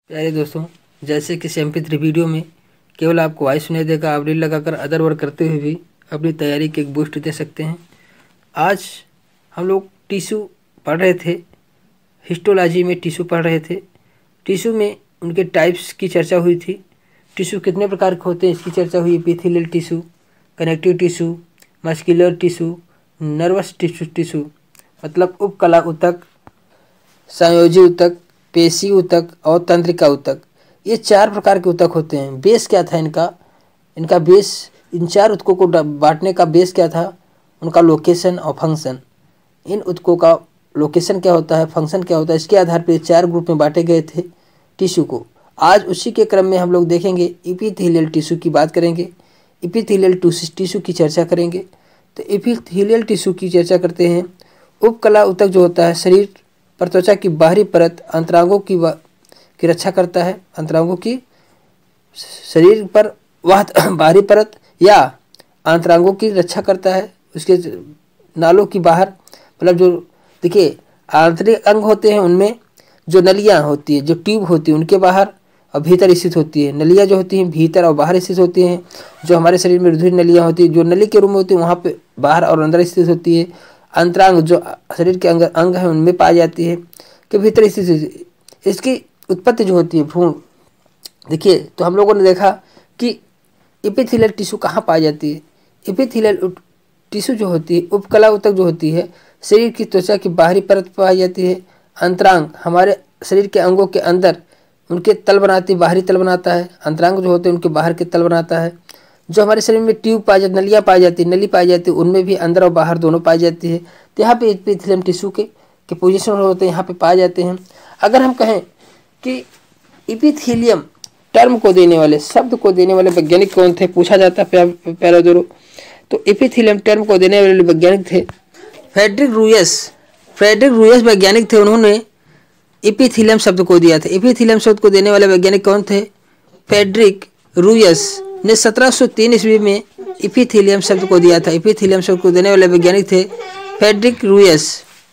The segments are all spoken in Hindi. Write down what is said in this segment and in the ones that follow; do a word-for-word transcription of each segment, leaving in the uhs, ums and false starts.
प्यारे दोस्तों, जैसे कि एम पी थ्री वीडियो में केवल आपको वॉइस सुनाई देगा, आप रील लगाकर अदर वर्क करते हुए भी अपनी तैयारी के एक बूस्ट दे सकते हैं। आज हम लोग टिश्यू पढ़ रहे थे, हिस्टोलॉजी में टिश्यू पढ़ रहे थे। टिश्यू में उनके टाइप्स की चर्चा हुई थी। टिश्यू कितने प्रकार के होते हैं इसकी चर्चा हुई। Epithelial tissue, connective tissue, muscular tissue, nervous tissue tissue मतलब उपकला ऊतक, संयोजी ऊतक, पेशी ऊतक और तंत्रिका ऊतक। ये चार प्रकार के ऊतक होते हैं। बेस क्या था इनका इनका बेस इन चार ऊतकों को बांटने का बेस क्या था, उनका लोकेशन और फंक्शन। इन ऊतकों का लोकेशन क्या होता है, फंक्शन क्या होता है, इसके आधार पर चार ग्रुप में बांटे गए थे टिश्यू को। आज उसी के क्रम में हम लोग देखेंगे एपिथेलियल टिश्यू की बात करेंगे, एपिथेलियल टिश्यू की चर्चा करेंगे। तो एपिथेलियल टिश्यू की चर्चा करते हैं। उपकला ऊतक जो होता है शरीर पर त्वचा की बाहरी परत अंतरांगों की की रक्षा करता है। अंतरांगों की शरीर पर वह बाहरी परत या अंतरांगों की रक्षा करता है। उसके नालों की बाहर मतलब जो देखिए आंतरिक अंग होते हैं, उनमें जो नलियाँ होती है, जो ट्यूब होती है, उनके बाहर और भीतर स्थित होती है। नलियाँ जो होती हैं भीतर और बाहर स्थित होती हैं। जो हमारे शरीर में रुधिर नलियाँ होती है, जो नली के रूप में होती है वहाँ पे बाहर और अंदर स्थित होती है। अंतरांग जो शरीर के अंग अंग है उनमें पाई जाती है कि भीतर स्थित। इसकी उत्पत्ति जो होती है भ्रूण, देखिए तो हम लोगों ने देखा कि एपिथेलियल टिश्यू कहाँ पाई जाती है। एपिथेलियल टिश्यू जो होती है, उपकला ऊतक जो होती है, शरीर की त्वचा की बाहरी परत पाई जाती है। अंतरांग हमारे शरीर के अंगों के अंदर उनके तल बनाती बाहरी तल बनाता है। अंतरांग जो होते हैं उनके बाहर के तल बनाता है। जो हमारे शरीर में ट्यूब पाई जाती, नलियाँ पाई जाती नली पाई जाती है, उनमें भी अंदर और बाहर दोनों पाई जाती है। तो यहाँ पे एपिथेलियल टिश्यू के के पोजीशन होते हैं, यहाँ पे पाए जाते हैं। अगर हम कहें कि एपिथेलियम टर्म को देने वाले, शब्द को देने वाले वैज्ञानिक कौन थे, पूछा जाता है प्यारे दोस्तों। तो एपिथेलियम टर्म को देने वाले वैज्ञानिक थे फ्रेडरिक रूयस। फ्रेडरिक रूयस वैज्ञानिक थे, उन्होंने एपिथेलियम शब्द को दिया था। एपिथेलियम शब्द को देने वाले वैज्ञानिक कौन थे, फ्रेडरिक रूयस ने सत्रह सौ तीन ईस्वी में एपिथेलियम शब्द को दिया था। एपिथेलियम शब्द को देने वाले वैज्ञानिक थे फ्रेडरिक रूयस।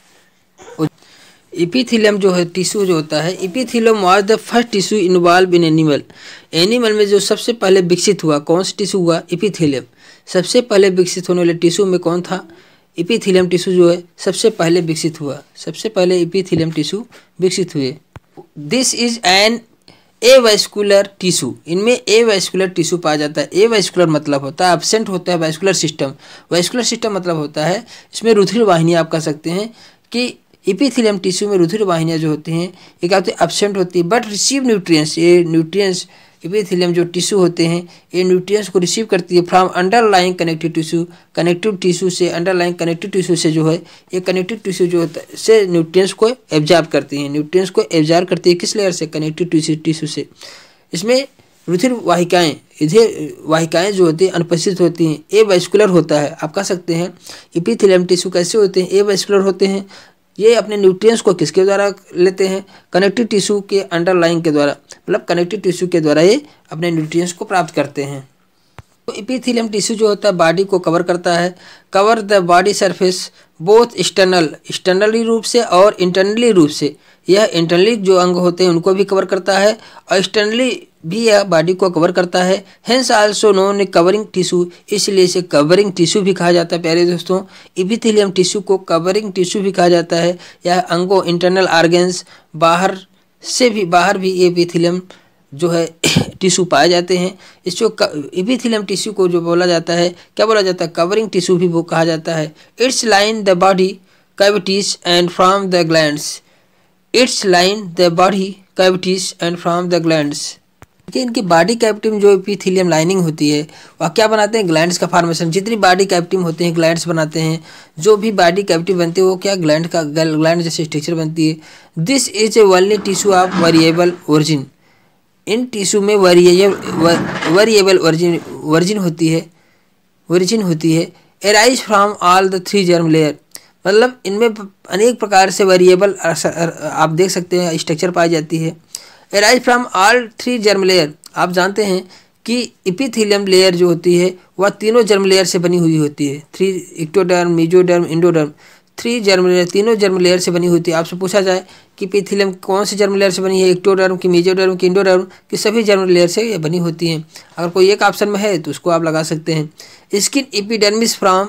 एपिथेलियम जो है टिश्यू जो होता है, epithelium was the first tissue involve in animal. Animal में जो सबसे पहले विकसित हुआ, कौन सा टिश्यू हुआ, एपिथेलियम। सबसे पहले विकसित होने वाले टिश्यू में कौन था, एपिथेलियम टिश्यू जो है सबसे पहले विकसित हुआ। सबसे पहले एपिथेलियम टिश्यू विकसित हुए। This is an avascular tissue. इनमें एवैस्कुलर टिश्यू पाया जाता है। एवैस्कुलर मतलब होता है एब्सेंट होता है वैस्कुलर सिस्टम। वैस्कुलर सिस्टम मतलब होता है इसमें रुधिर वाहिनियाँ। आप कह सकते हैं कि एपिथेलियम टिश्यू में रुधिर वाहिनियाँ जो होती हैं ये क्या होती है, एब्सेंट होती है, बट रिसीव न्यूट्रिएंट्स। ये न्यूट्रिएंट्स एपिथेलियम जो टिश्यू होते हैं ये न्यूट्रिएंट्स को रिसीव करती है from underlying connective tissue. Connective tissue से, अंडरलाइंग कनेक्टिव टिश्यू से जो है ये कनेक्टिव टिश्यू जो होता है से न्यूट्रिएंट्स को एब्जॉर्ब करती हैं। न्यूट्रिएंट्स को एब्जॉर्ब करती है किस लेयर से, कनेक्टिव टिश्यू टिश्यू से। इसमें रुधिर वाहिकाएँ, इधर वाहिकाएँ जो होती हैं अनुपस्थित होती हैं। ए वैस्कुलर होता है। आप कह सकते हैं एपिथेलियम टिश्यू कैसे होते हैं, ए वैस्कुलर होते हैं। ये अपने न्यूट्रिएंट्स को किसके द्वारा लेते हैं, कनेक्टिव टिश्यू के अंडरलाइंग के द्वारा, मतलब कनेक्टिव टिश्यू के द्वारा ये अपने न्यूट्रिएंट्स को प्राप्त करते हैं। तो एपिथेलियम टिश्यू जो होता है बॉडी को कवर करता है। Cover the body surface both external, externally रूप से और इंटरनली रूप से। यह इंटरनली जो अंग होते हैं उनको भी कवर करता है और एक्सटर्नली भी यह बॉडी को कवर करता है। Hence also known covering tissue, इसलिए इसे कवरिंग टिश्यू भी कहा जाता है। प्यारे दोस्तों, एपिथेलियम टिश्यू को कवरिंग टिश्यू भी कहा जाता है। यह अंगों, इंटरनल ऑर्गन्स, बाहर से भी बाहर भी ये एपिथेलियम जो है टिश्यू पाए जाते हैं। इसको एपिथेलियम टिश्यू को जो बोला जाता है, क्या बोला जाता है, कवरिंग टिश्यू भी वो कहा जाता है। It's line the body cavities and from the glands. It's line the body cavities and from the glands. देखिए इनकी बॉडी कैविटी में जो एपिथेलियम लाइनिंग होती है वह क्या बनाते हैं, ग्लैंड्स का फॉर्मेशन। जितनी बॉडी कैविटी में होते हैं ग्लैंड्स बनाते हैं। जो भी बॉडी कैविटी बनती है वो क्या, ग्लैंड का ग्लैंड जैसे स्ट्रक्चर बनती है। This is a only tissue of variable origin. इन टिश्यू में वेरिएबल वेरिएबल ओरिजिन ओरिजिन होती है ओरिजिन होती है। Arise from all the three germ layer, मतलब इनमें अनेक प्रकार से वेरिएबल आप देख सकते हैं स्ट्रक्चर पाई जाती है। Arise from all three germ layer. आप जानते हैं कि एपिथेलियम लेयर जो होती है वह तीनों जर्म लेयर से बनी हुई होती है। Three, ectoderm, mesoderm, endoderm. Three germ layer, तीनों जर्म लेयर से बनी होती है। आपसे पूछा जाए कि एपिथेलियम कौन सी जर्म लेयर से बनी है, एक्टोडर्म की, मेसोडर्म की, इंडोडर्म की, सभी जर्म लेयर से ये बनी होती हैं। अगर कोई एक ऑप्शन में है तो उसको आप लगा सकते हैं। Skin epidermis from,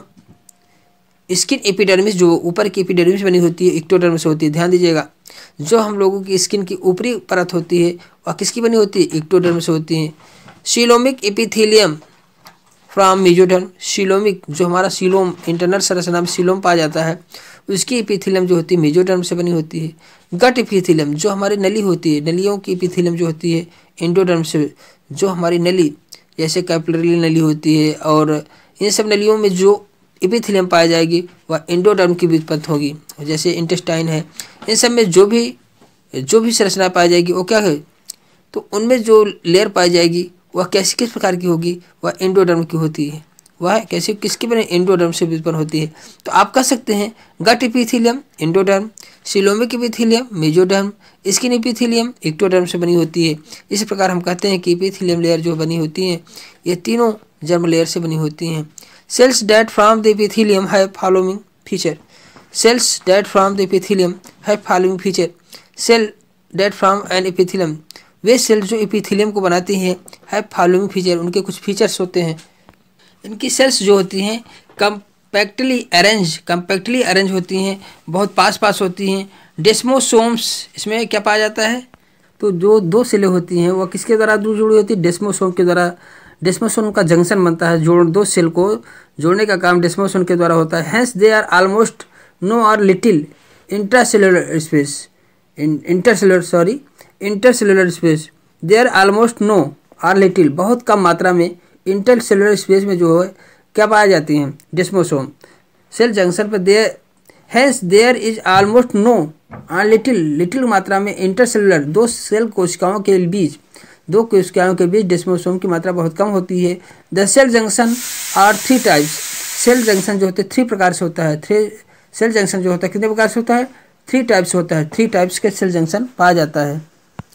skin epidermis जो ऊपर की एपिडर्मिस बनी होती है एक्टोडर्म से होती है। ध्यान दीजिएगा, जो हम लोगों की स्किन की ऊपरी परत होती है वह किसकी बनी होती है, एक्टोडर्म से होती है। Coelomic epithelium from mesoderm, coelomic जो हमारा सीलोम इंटरनल संरचना में सीलोम पाया जाता है उसकी एपिथेलियम जो होती है मेसोडर्म से बनी होती है। गट एपिथेलियम जो हमारी नली होती है, नलियों की एपिथेलियम जो होती है एंडोडर्म से, जो हमारी नली जैसे कैपिलरी नली होती है और इन सब नलियों में जो एपिथेलियम पाई जाएगी वह एंडोडर्म की व्युत्पत्ति होगी। जैसे इंटेस्टाइन है, इन सब में जो भी जो भी संरचना पाई जाएगी वो क्या है, तो उनमें जो लेयर पाई जाएगी वह कैसी किस प्रकार की होगी, वह एंडोडर्म की होती है। वह कैसे किसकी बने, एंडोडर्म से व्युत्पन्न होती है। तो आप कह सकते हैं gut epithelium endoderm, coelomic epithelium mesoderm, skin epithelium ectoderm से बनी होती है। इसी प्रकार हम कहते हैं कि एपिथेलियम लेयर जो बनी होती हैं ये तीनों जर्म लेयर से बनी होती हैं। Cells that from the epithelium have following feature, cells that from the epithelium have following feature. Cell that from an epithelium, वे सेल जो एपिथेलियम को बनाती हैं हैव फॉलोइंग फीचर, उनके कुछ फीचर्स होते हैं। इनकी सेल्स जो होती हैं कम्पैक्टली अरेंज कम्पैक्टली अरेंज होती हैं, बहुत पास पास होती हैं। डेस्मोसोम्स, इसमें क्या पाया जाता है, तो जो दो सेलें होती हैं वह किसके द्वारा दूर जुड़ी होती है, डेस्मोसोम के द्वारा। डेस्मोसोम का जंक्शन बनता है, जोड़ दो सेल को जोड़ने का काम डेस्मोसोम के द्वारा होता है। Hence they are almost no or little intracellular space intercellular sorry intercellular space, there almost no or little, बहुत कम मात्रा में इंटरसेलुलर स्पेस में जो है क्या पाया जाती हैं, डेस्मोसोम। सेल जंक्शन पर there hence there is almost no or little, little मात्रा में इंटरसेलुलर, दो सेल कोशिकाओं के बीच दो कोशिकाओं के बीच डेस्मोसोम की मात्रा बहुत कम होती है। The cell junction are three types, cell junction जो होते हैं थ्री प्रकार से होता है। थ्री सेल जंक्शन जो होता है कितने प्रकार से होता है, थ्री टाइप्स होता है। थ्री टाइप्स के सेल जंक्शन पाया जाता है।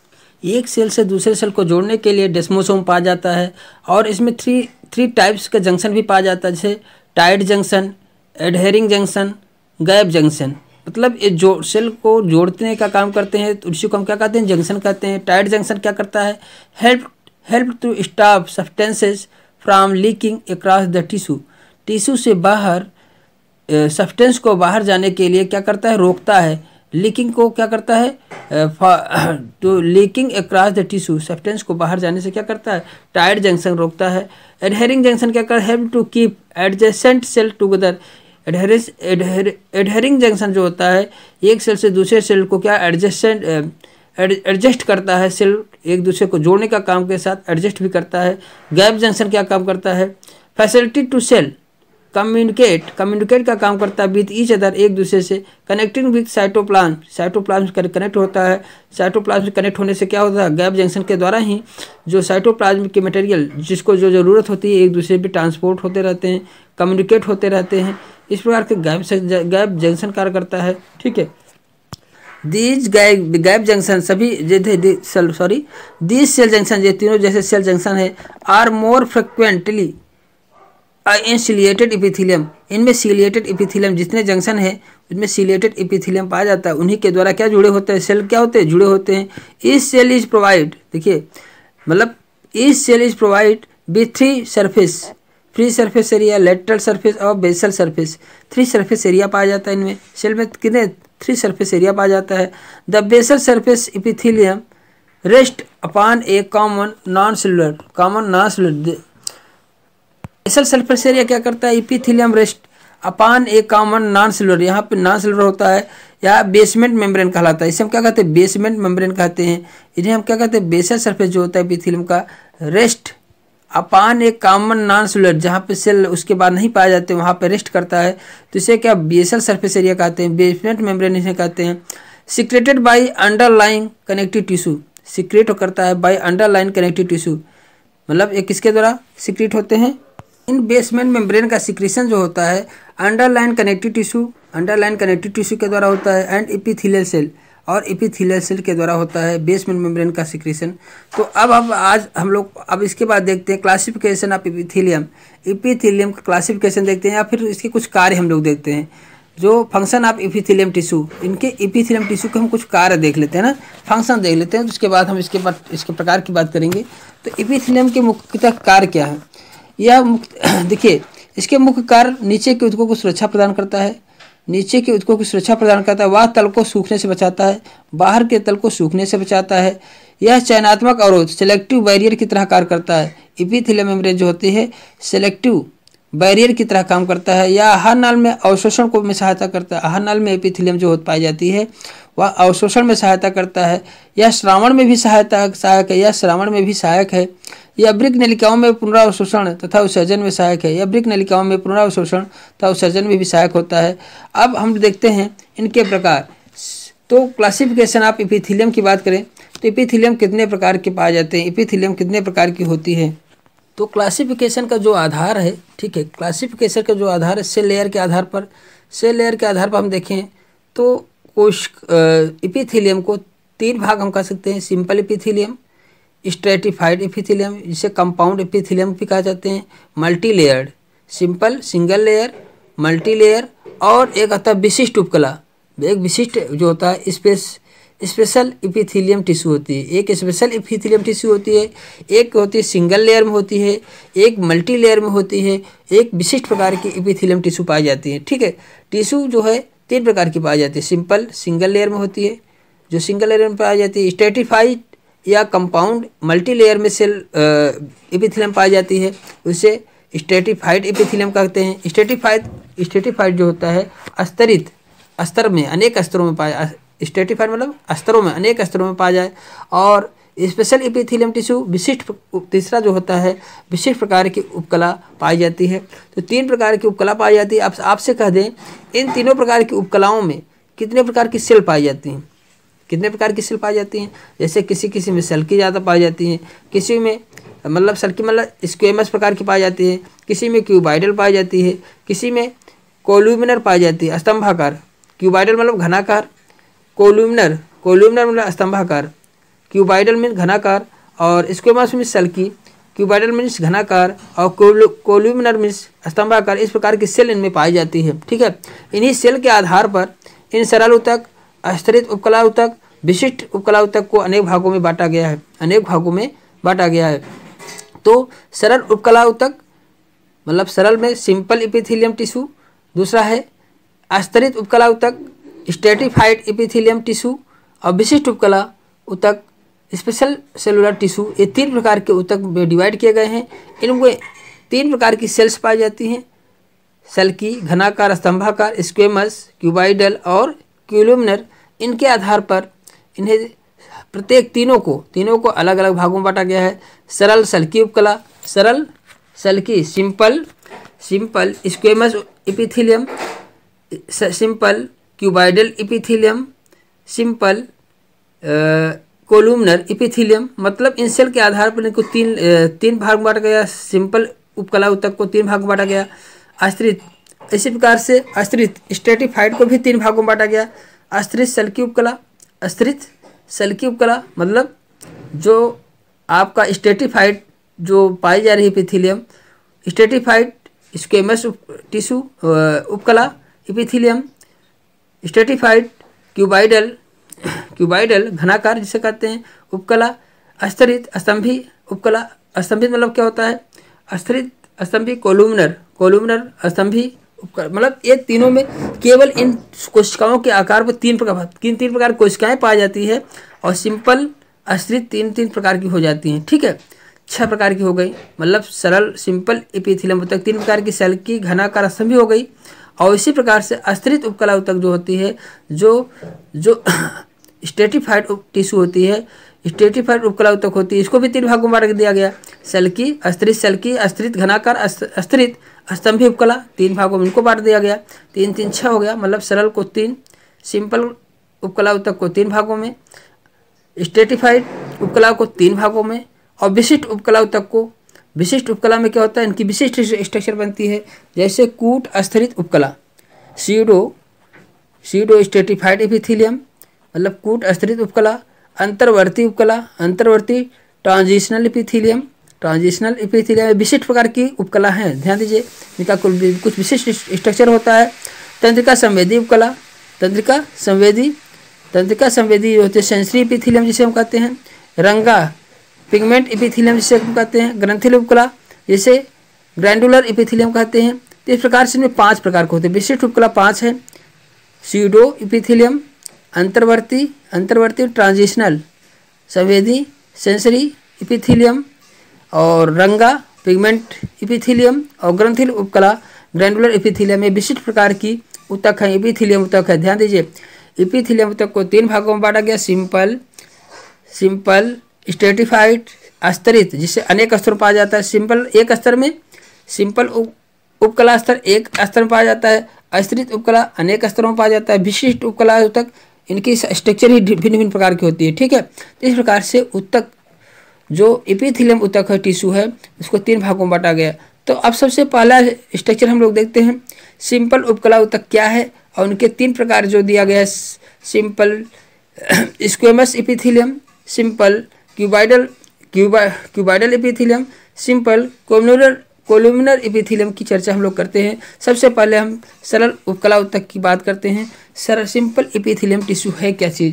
एक सेल से दूसरे सेल को जोड़ने के लिए डेस्मोसोम पाया जाता है और इसमें थ्री थ्री टाइप्स का जंक्शन भी पाया जाता है, जैसे tight junction, adhering junction, gap junction. मतलब ये जो सेल को जोड़ने का काम करते हैं तो उसी को हम क्या कहते हैं, जंक्शन कहते हैं। टाइट जंक्शन क्या करता है, help help to stop substances from leaking across the tissue, tissue से बाहर सब्सटेंस को बाहर जाने के लिए क्या करता है, रोकता है। लीकिंग को क्या करता है, तो leaking across the tissue, substance को बाहर जाने से क्या करता है, टाइट जंक्शन रोकता है। एडहेरिंग जंक्शन क्या करता है, help to keep adjacent cell together, adherens adhering junction जो होता है एक सेल से दूसरे सेल को क्या एडजस्टेंट एडजस्ट करता है, सेल एक दूसरे को जोड़ने का काम के साथ एडजस्ट भी करता है। गैप जंक्शन क्या काम करता है, facility to cell communicate communicate का काम करता है विद ईच अदर, एक दूसरे से। कनेक्टिंग विद साइटोप्लाज्म, साइटोप्लाज्म से कनेक्ट होता है। साइटोप्लाज्म से कनेक्ट होने से क्या होता है, गैप जंक्शन के द्वारा ही जो साइटोप्लाज्म के मटेरियल जिसको जो ज़रूरत होती है एक दूसरे पे ट्रांसपोर्ट होते रहते हैं, कम्युनिकेट होते रहते हैं। इस प्रकार के गैप गैप जंक्शन कार्य करता है। ठीक है, दीज गैप जंक्शन सभी जैसे सॉरी दीज सेल जंक्शन, ये तीनों जैसे सेल जंक्शन है, are more frequently in ciliated epithelium, इनमें सिलिएटेड एपिथेलियम जितने जंक्शन है उसमें सिलिएटेड एपिथेलियम पाया जाता है, उन्हीं के द्वारा क्या जुड़े होते हैं, सेल क्या होते हैं, जुड़े होते हैं। इस सेल इज प्रोवाइड, देखिए मतलब इस cell is provide with three surface, free surface area, lateral surface और basal surface. Three surface area पाया जाता है इनमें, सेल में कितने थ्री सरफेस एरिया पाया जाता है। The basal surface epithelium rest upon a common non cellular common non cellular basal surface area क्या करता है, epithelium rest upon a common non cellular, यहाँ पे नॉन सेलुलर होता है, यहाँ बेसमेंट मेम्ब्रेन कहलाता है। इसे हम क्या कहते हैं, बेसमेंट मेम्ब्रेन कहते हैं। इन्हें हम क्या कहते हैं, बेसल सरफेस जो होता है एपिथेलियम का, रेस्ट अपॉन एक कॉमन नॉन सेलुलर, जहाँ पे सेल उसके बाद नहीं पाए जाते वहाँ पे रेस्ट करता है, तो इसे क्या बेसल सरफेस एरिया कहते हैं, बेसमेंट मेम्ब्रेन इसे कहते हैं। Secreted by underlying connective tissue, secrete करता है बाय अंडरलाइन कनेक्टिव टिश्यू, मतलब ये किसके द्वारा सिक्रेट होते हैं, इन बेसमेंट मेम्ब्रेन का सिक्रेशन जो होता है underline connective tissue underline connective tissue के द्वारा होता है, एंड एपिथेलियल सेल और एपिथेलियल सेल के द्वारा होता है बेसमेंट मेम्ब्रेन का सिक्रेशन। तो अब अब आज हम लोग अब इसके बाद देखते हैं क्लासिफिकेशन ऑफ एपिथेलियम, एपिथेलियम का क्लासिफिकेशन देखते हैं या फिर इसके कुछ कार्य हम लोग देखते हैं। जो फंक्शन ऑफ एपिथेलियम टिश्यू, इनके एपिथेलियम टिश्यू के हम कुछ कार्य देख लेते हैं ना, फंक्शन देख लेते हैं, तो उसके बाद हम इसके बाद इसके प्रकार की बात करेंगे। तो एपिथेलियम के मुख्यतः कार्य क्या है? यह मुख्य देखिए, इसके मुख्य कार्य नीचे के ऊतकों को सुरक्षा प्रदान करता है, नीचे के ऊतकों की सुरक्षा प्रदान करता है, वह तल को सूखने से बचाता है, बाहर के तल को सूखने से बचाता है। यह चयनात्मक अवरोध सेलेक्टिव बैरियर की तरह कार्य करता है। एपिथेलियम मेम्ब्रेन जो होती है सेलेक्टिव बैरियर की तरह काम करता है। यह आहार नाल में अवशोषण को में सहायता करता है। आहार नाल में एपिथेलियम जो पाई जाती है वह अवशोषण में सहायता करता है। यह श्रावण में भी सहायता सहायक है। यह श्रावण में भी सहायक है। यह वृक्क नलिकाओं में पुनरावशोषण तथा उत्सर्जन में सहायक है। यह वृक्क नलिकाओं में पुनरावशोषण तथा उत्सर्जन में भी सहायक होता है। अब हम देखते हैं इनके प्रकार। तो क्लासिफिकेशन ऑफ एपिथेलियम की बात करें तो एपिथेलियम कितने प्रकार के पाए जाते हैं, एपिथेलियम कितने प्रकार की होती है? तो क्लासिफिकेशन का जो आधार है, ठीक है, क्लासिफिकेशन का जो आधार है सेल लेयर के आधार पर, सेल लेयर के आधार पर हम देखें तो कोश एपिथेलियम को तीन भाग हम कर सकते हैं। सिंपल एपिथेलियम, स्ट्रेटिफाइड एपिथेलियम, जिसे कंपाउंड एपिथेलियम भी कहा जाते हैं, multi layered, simple single layer, multi layer, और एक आता है विशिष्ट उपकला। एक विशिष्ट जो होता है स्पेस स्पेशल एपिथेलियम टिश्यू होती है। एक स्पेशल एपिथेलियम टिश्यू होती है, एक होती है सिंगल लेयर में होती है, एक मल्टी लेयर में होती है, एक विशिष्ट प्रकार की एपिथेलियम टिश्यू पाई जाती है। ठीक है, टिश्यू जो है तीन प्रकार की पाई जाती है। सिंपल सिंगल लेयर में होती है, जो सिंगल लेयर में पाई जाती है। स्ट्रेटिफाइड या कंपाउंड मल्टी लेयर में सेल एपिथेलियम पाई जाती है, उसे स्ट्रेटिफाइड एपिथेलियम कहते हैं। स्ट्रेटिफाइड स्ट्रेटिफाइड जो होता है स्तरित स्तर में अनेक स्तरों में पाया, स्ट्रेटिफाइड मतलब स्तरों में अनेक स्तरों में पाया जाए। और स्पेशल एपिथेलियम टिश्यू विशिष्ट, तीसरा जो होता है विशिष्ट प्रकार की उपकला पाई जाती है। तो तीन प्रकार की उपकला पाई जाती है। आप आपसे कह दें इन तीनों प्रकार की उपकलाओं में कितने प्रकार की सेल पाई जाती हैं, कितने प्रकार की सेल पाई जाती हैं? जैसे किसी किसी में सल्की ज़्यादा पाई जाती हैं, किसी में मतलब सल्की मतलब स्क्वेमस प्रकार की पाई जाती है, किसी में क्यूबाइडल पाई जाती है, किसी में कोल्यूमिनर पाई जाती है, स्तंभाकार। क्यूबाइडल मतलब घनाकार, कोल्यूमिनर कोल्यूमिनर मतलब स्तंभाकार, क्यूबाइडल मीन्स घनाकार, और स्क्वेमस मीन्स सल्की, क्यूबाइडल मीन्स घनाकार, और कोल्यूमिनर मीन्स स्तंभाकार। इस प्रकार की सेल इनमें पाई जाती है। ठीक है, इन्हीं सेल के आधार पर इन सरल ऊतक, स्तरित उपकला ऊतक, विशिष्ट उपकला ऊतक को अनेक भागों में बांटा गया है, अनेक भागों में बांटा गया है। तो सरल उपकला ऊतक मतलब सरल में सिंपल एपिथेलियम टिश्यू, दूसरा है स्तरित उपकला ऊतक स्ट्रेटिफाइड एपिथेलियम टिश्यू, और विशिष्ट उपकला ऊतक स्पेशल सेलुलर टिश्यू। ये तीन प्रकार के ऊतक में डिवाइड किए गए हैं। इनमें तीन प्रकार की सेल्स पाई जाती हैं, सल्की, घनाकार, स्तंभाकार, स्क्वेमस, क्यूबाइडल और कोल्यूमिनर। इनके आधार पर इन्हें प्रत्येक तीनों को तीनों को अलग अलग भागों में बांटा गया है। सरल सल्की उपकला, सरल सल्की simple simple squamous epithelium, simple cuboidal epithelium, simple columnar epithelium. मतलब इन सेल के आधार पर इनको तीन तीन भाग में बांटा गया। सिंपल उपकला ऊतक को तीन भाग में बांटा गया। स्तरित इसी प्रकार से स्तरित स्ट्रेटिफाइड को भी तीन भागों में बांटा गया। स्तरित सल्की उपकला, स्तरित सल्की उपकला मतलब जो आपका स्ट्रेटिफाइड जो पाई जा रही एपिथेलियम, स्ट्रेटिफाइड स्क्वेमस टिश्यू उपकला एपिथेलियम, स्ट्रेटिफाइड क्यूबाइडल क्यूबाइडल घनाकार जिसे कहते हैं उपकला, स्तरित स्तंभी उपकला। स्तंभित मतलब क्या होता है? स्तरित स्तंभी कोल्यूमिनर कोल्यूमिनर स्तंभी उपकला। मतलब ये तीनों में केवल इन कोशिकाओं के आकार पर तीन प्रकार तीन तीन प्रकार की कोशिकाएं पाई जाती है, और सिंपल स्तरित तीन तीन प्रकार की हो जाती हैं। ठीक है, छह प्रकार की हो गई। मतलब सरल सिंपल एपिथेलियम ऊतक तीन प्रकार की, सल्की, घनाकार, स्तंभी हो गई। और इसी प्रकार से स्तरित उपकला ऊतक जो होती है, जो जो स्ट्रेटिफाइड टिश्यू होती है, स्ट्रेटिफाइड उपकला ऊतक होती है, इसको भी तीन भागों में बांट दिया गया। सल्की, स्तरित सल्की, स्तरित घनाकार, स्तरित स्तंभी उपकला, तीन भागों में इनको बांट दिया गया। तीन तीन छः हो गया। मतलब सरल को तीन, सिंपल उपकला ऊतक को तीन भागों में, स्ट्रेटिफाइड उपकला को तीन भागों में, और विशिष्ट उपकला ऊतक को विशिष्ट उपकला में क्या होता है? इनकी विशिष्ट स्ट्रक्चर बनती है। जैसे कूट स्तरित उपकला, सीडो सीडो स्ट्रेटिफाइड एपिथेलियम मतलब कूट स्तरित उपकला, अंतर्वर्ती उपकला, अंतर्वर्ती ट्रांजिशनल एपिथेलियम, ट्रांजिशनल एपिथेलियम विशिष्ट प्रकार की उपकला हैं। ध्यान दीजिए, इनका कुछ विशिष्ट स्ट्रक्चर होता है। तंत्रिका संवेदी उपकला, तंत्रिका संवेदी तंत्रिका संवेदी जो होते हैं सेंसरी एपिथेलियम जिसे हम कहते हैं, रंगा पिगमेंट एपिथेलियम जिसे हम कहते हैं, ग्रंथिल उपकला जिसे ग्रैंडुलर एपिथेलियम कहते हैं। तो इस प्रकार से इनमें पांच प्रकार के होते हैं। विशिष्ट उपकला पांच है, स्यूडो एपिथेलियम, अंतर्वर्ती अंतर्वर्ती ट्रांजिशनल संवेदी सेंसरी एपिथेलियम, और रंगा पिगमेंट एपिथेलियम, और ग्रंथिल उपकला ग्रैंडुलर एपिथेलियम में विशिष्ट प्रकार की ऊतक है, एपिथेलियम ऊतक है। ध्यान दीजिए, एपिथेलियम ऊतक को तीन भागों में बांटा गया, सिंपल सिंपल स्ट्रेटिफाइड अस्तरित जिसे अनेक स्तरों में पाया जाता है। सिंपल एक स्तर में, सिंपल उपकला स्तर एक स्तर में पाया जाता है, अस्तरित उपकला अनेक स्तरों में पाया जाता है। विशिष्ट उपकला ऊतक इनकी स्ट्रक्चर ही भिन्न भिन्न प्रकार की होती है, ठीक है। तो इस प्रकार से ऊतक जो एपिथेलियम ऊतक है, टिश्यू है, उसको तीन भागों में बांटा गया। तो अब सबसे पहला स्ट्रक्चर हम लोग देखते हैं, सिंपल उपकला ऊतक क्या है और उनके तीन प्रकार जो दिया गया है। Simple squamous epithelium, simple cuboidal cuba cuboidal epithelium, simple columnar columnar epithelium की चर्चा हम लोग करते हैं। सबसे पहले हम सरल उपकला ऊतक की बात करते हैं। सरल सिंपल एपिथेलियम टिश्यू है क्या चीज़?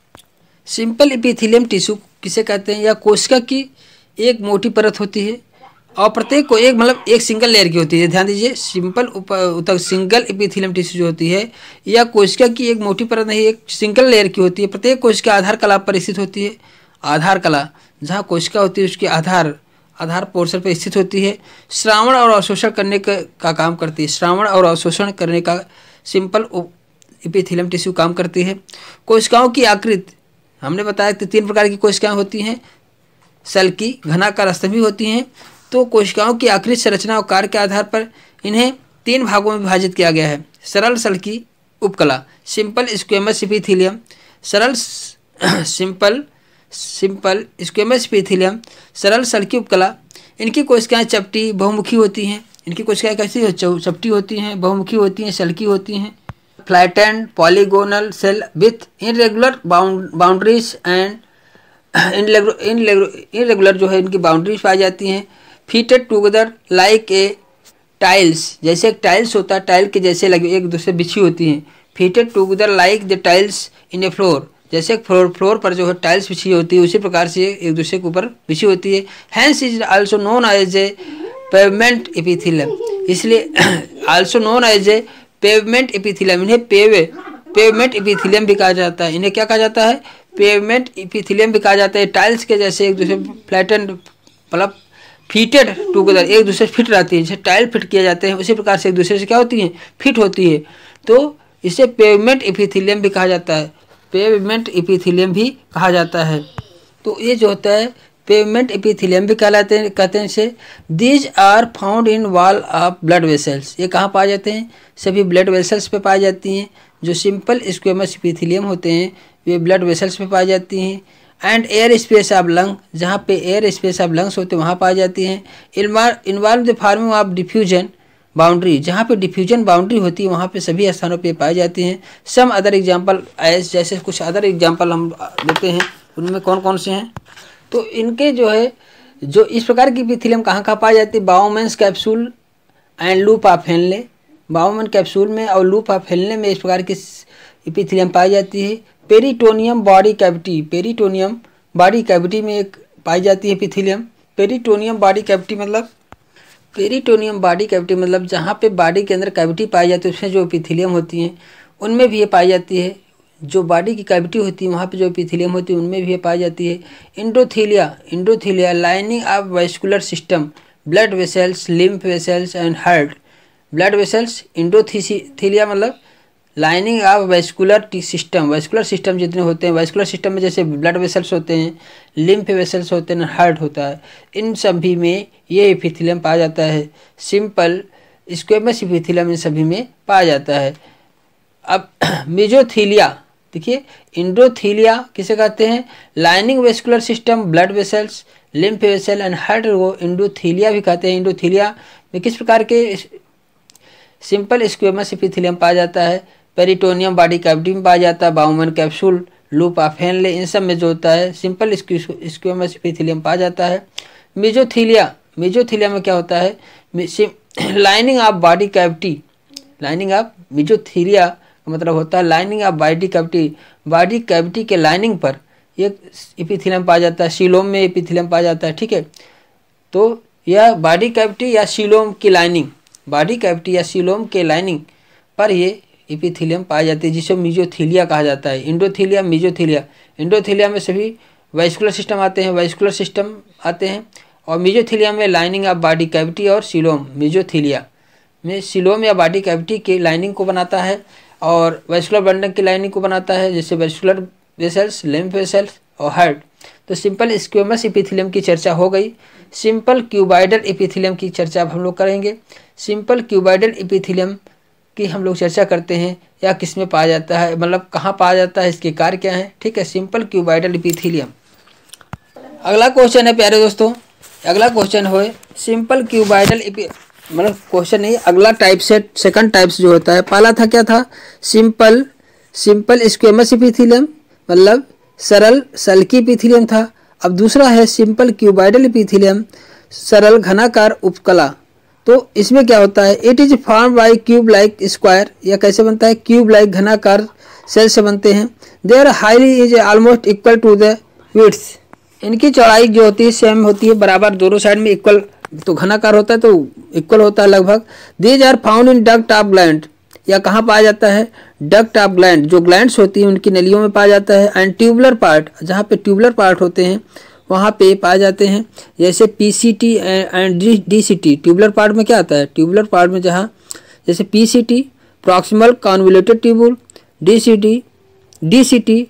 सिंपल एपिथेलियम टिश्यू किसे कहते हैं? या कोशिका की एक मोटी परत होती है और प्रत्येक को एक मतलब एक सिंगल लेयर की होती है। ध्यान दीजिए, सिंपल ऊतक सिंगल एपिथेलियम टिश्यू जो होती है या कोशिका की एक मोटी परत नहीं, एक सिंगल लेयर की होती है। प्रत्येक कोशिका आधार कला पर स्थित होती है। आधार कला जहाँ कोशिका होती है उसके आधार आधार पोर्शन पर स्थित होती है। श्रावण और अवशोषण करने का, का काम करती है। श्रावण और अवशोषण करने का सिंपल एपिथेलियम टिश्यू काम करती है। कोशिकाओं की आकृति हमने बताया कि तीन प्रकार की कोशिकाएं होती हैं, सल्की, घनाकार, स्तंभी होती हैं। तो कोशिकाओं की आकृति, संरचना और कार्य के आधार पर इन्हें तीन भागों में विभाजित किया गया है। सरल सल्की उपकला, सिंपल स्क्वेमस एपिथेलियम, सरल सिंपल सिंपल स्क्वेमस एपिथेलियम, सरल सल्की उपकला। इनकी कोशिकाएं चपटी बहुमुखी होती हैं। इनकी कोशिकाएं कैसी चपटी होती हैं, बहुमुखी होती हैं, सल्की होती हैं। Flattened polygonal cell with irregular boundaries and irregular जो है इनकी बाउंड्रीज पाई जाती हैं। Fitted together like a tiles, जैसे एक टाइल्स होता है, टाइल के जैसे लगे एक दूसरे बिछी होती हैं। Fitted together like the tiles in a floor, जैसे एक फ्लोर फ्लोर पर जो है टाइल्स बिछी होती है उसी प्रकार से एक दूसरे के ऊपर बिछी होती है। Hence is also known as a pavement epithelium, इसलिए also known as a pavement epithelium, इन्हें पेव पेवमेंट एपिथेलियम भी कहा जाता है। इन्हें क्या कहा जाता है? पेवमेंट एपिथेलियम भी कहा जाता है। टाइल्स के जैसे एक दूसरे फ्लैटेंड मतलब फिटेड टुगेदर, एक दूसरे से फिट रहती है। जैसे टाइल फिट किए जाते हैं उसी प्रकार से एक दूसरे से क्या होती है? फिट होती है। तो इसे पेवमेंट एपिथेलियम भी कहा जाता है। पेवमेंट एपिथेलियम भी कहा जाता है। तो ये जो होता है पेवमेंट एपिथेलियम भी कहलाते हैं कहते हैं इसे। These are found in wall of blood vessels, ये कहाँ पाए जाते हैं? सभी ब्लड वेसल्स पे पाई जाती हैं। जो सिंपल स्क्वेमस एपिथेलियम होते हैं वे ब्लड वेसल्स पे पाई जाती हैं। And air space of lung, जहाँ पे एयर स्पेस ऑफ लंग्स होते हैं वहाँ पाई जाती हैं। Involve the forming of diffusion boundary, जहाँ पे डिफ्यूजन बाउंड्री होती है वहाँ पे सभी स्थानों पे पाई जाती हैं। सम अदर एग्जाम्पल एज, जैसे कुछ अदर एग्जाम्पल हम देते हैं, उनमें कौन कौन से हैं? तो इनके जो है जो इस प्रकार की एपिथेलियम कहाँ कहाँ पाई जाती है? Bowman's capsule and loop of Henle, Bowman capsule में और लूप ऑफ हेनले में इस प्रकार की एपिथेलियम पाई जाती है। Peritoneum body cavity, peritoneum body cavity में एक पाई जाती है एपिथेलियम। पेरिटोनियम बॉडी कैविटी मतलब पेरिटोनियम बॉडी कैविटी मतलब जहाँ पे बॉडी के अंदर कैविटी पाई जाती है उसमें जो एपिथेलियम होती हैं उनमें भी ये पाई जाती है। जो बॉडी की कैविटी होती है वहाँ पे जो एपिथेलियम होती है उनमें भी ये पाई जाती है। Endothelia, endothelia lining of vascular system, blood vessels, lymph vessels and heart. Blood vessels, endothelia मतलब lining of vascular system, vascular system जितने होते हैं, वैस्कुलर सिस्टम में जैसे ब्लड वेसल्स होते हैं, लिम्फ वेसल्स होते हैं, हार्ट होता है, इन सभी में ये एपिथेलियम पाया जाता है। सिंपल स्क्वेमस एपिथेलियम इन सभी में पाया जाता है। अब मेजोथीलिया, देखिए इंडोथीलिया किसे कहते हैं? Lining vascular system, blood vessels, lymph vessel and heart को इंडोथीलिया भी कहते हैं। इंडोथीलिया में किस प्रकार के सिंपल स्क्वेमस एपिथेलियम पाया जाता है? पेरिटोनियम बॉडी कैविटी में पाया जाता है। Bowman capsule, loop of Henle, इन सब में जो होता है सिंपल स्क्वेमस एपिथेलियम पाया जाता है। मेजोथीलिया, मेजोथीलिया में क्या होता है? Lining of body cavity, lining of mesothelia का मतलब होता है lining of body cavity, body cavity के लाइनिंग पर एक एपिथेलियम पाया जाता है, सीलोम में एपिथेलियम पाया जाता है। ठीक है, तो यह बॉडी कैविटी या सीलोम की लाइनिंग, बॉडी कैविटी या सीलोम के लाइनिंग पर ये एपिथेलियम पाई जाती है जिसे मेसोथीलिया कहा जाता है। एंडोथीलिया, मेसोथीलिया, एंडोथीलिया में सभी वैस्कुलर सिस्टम आते हैं, वैस्कुलर सिस्टम आते हैं, और मेसोथीलिया में लाइनिंग ऑफ बॉडी कैविटी और सीलोम, मेसोथीलिया में सीलोम या बॉडी कैविटी की लाइनिंग को बनाता है और वैस्कुलर बंडल की लाइनिंग को बनाता है, जैसे वैस्कुलर वेसल्स, लिम्फ वेसल्स और हार्ट। तो सिंपल स्क्वेमस एपिथेलियम की चर्चा हो गई। सिंपल क्यूबॉइडल एपिथेलियम की चर्चा अब हम लोग करेंगे। सिंपल क्यूबॉइडल एपिथेलियम की हम लोग चर्चा करते हैं, या किस में पाया जाता है, मतलब कहाँ पाया जाता है, इसके कार्य क्या हैं। ठीक है, सिंपल क्यूबॉइडल एपिथेलियम। अगला क्वेश्चन है प्यारे दोस्तों, अगला क्वेश्चन हो सिंपल क्यूबॉइडल एपि मतलब क्वेश्चन नहीं, अगला टाइप से सेकंड टाइप्स जो होता है। पहला था क्या था, सिंपल सिंपल स्क्वेमस एपिथेलियम मतलब सरल सल्की एपिथेलियम था। अब दूसरा है सिंपल क्यूबॉइडल एपिथेलियम, सरल घनाकार उपकला। तो इसमें क्या होता है, it is form by cube like square, या कैसे बनता है, क्यूब लाइक घनाकार सेल से बनते हैं। Their highly is almost equal to the width, इनकी चौड़ाई जो होती है सेम होती है, बराबर दोनों साइड में इक्वल, तो घनाकार होता है तो इक्वल होता है लगभग। These are found in duct of gland, या कहाँ पाया जाता है, डक्ट ऑफ ग्लैंड, जो ग्लैंड्स होती हैं उनकी नलियों में पाया जाता है। एंड ट्यूबुलर पार्ट, जहाँ पे ट्यूबुलर पार्ट होते हैं वहाँ पे पाए जाते हैं, जैसे PCT and DCT. Tubular part में क्या आता है, ट्यूबुलर पार्ट में जहाँ जैसे PCT proximal convoluted tubule, DCT DCT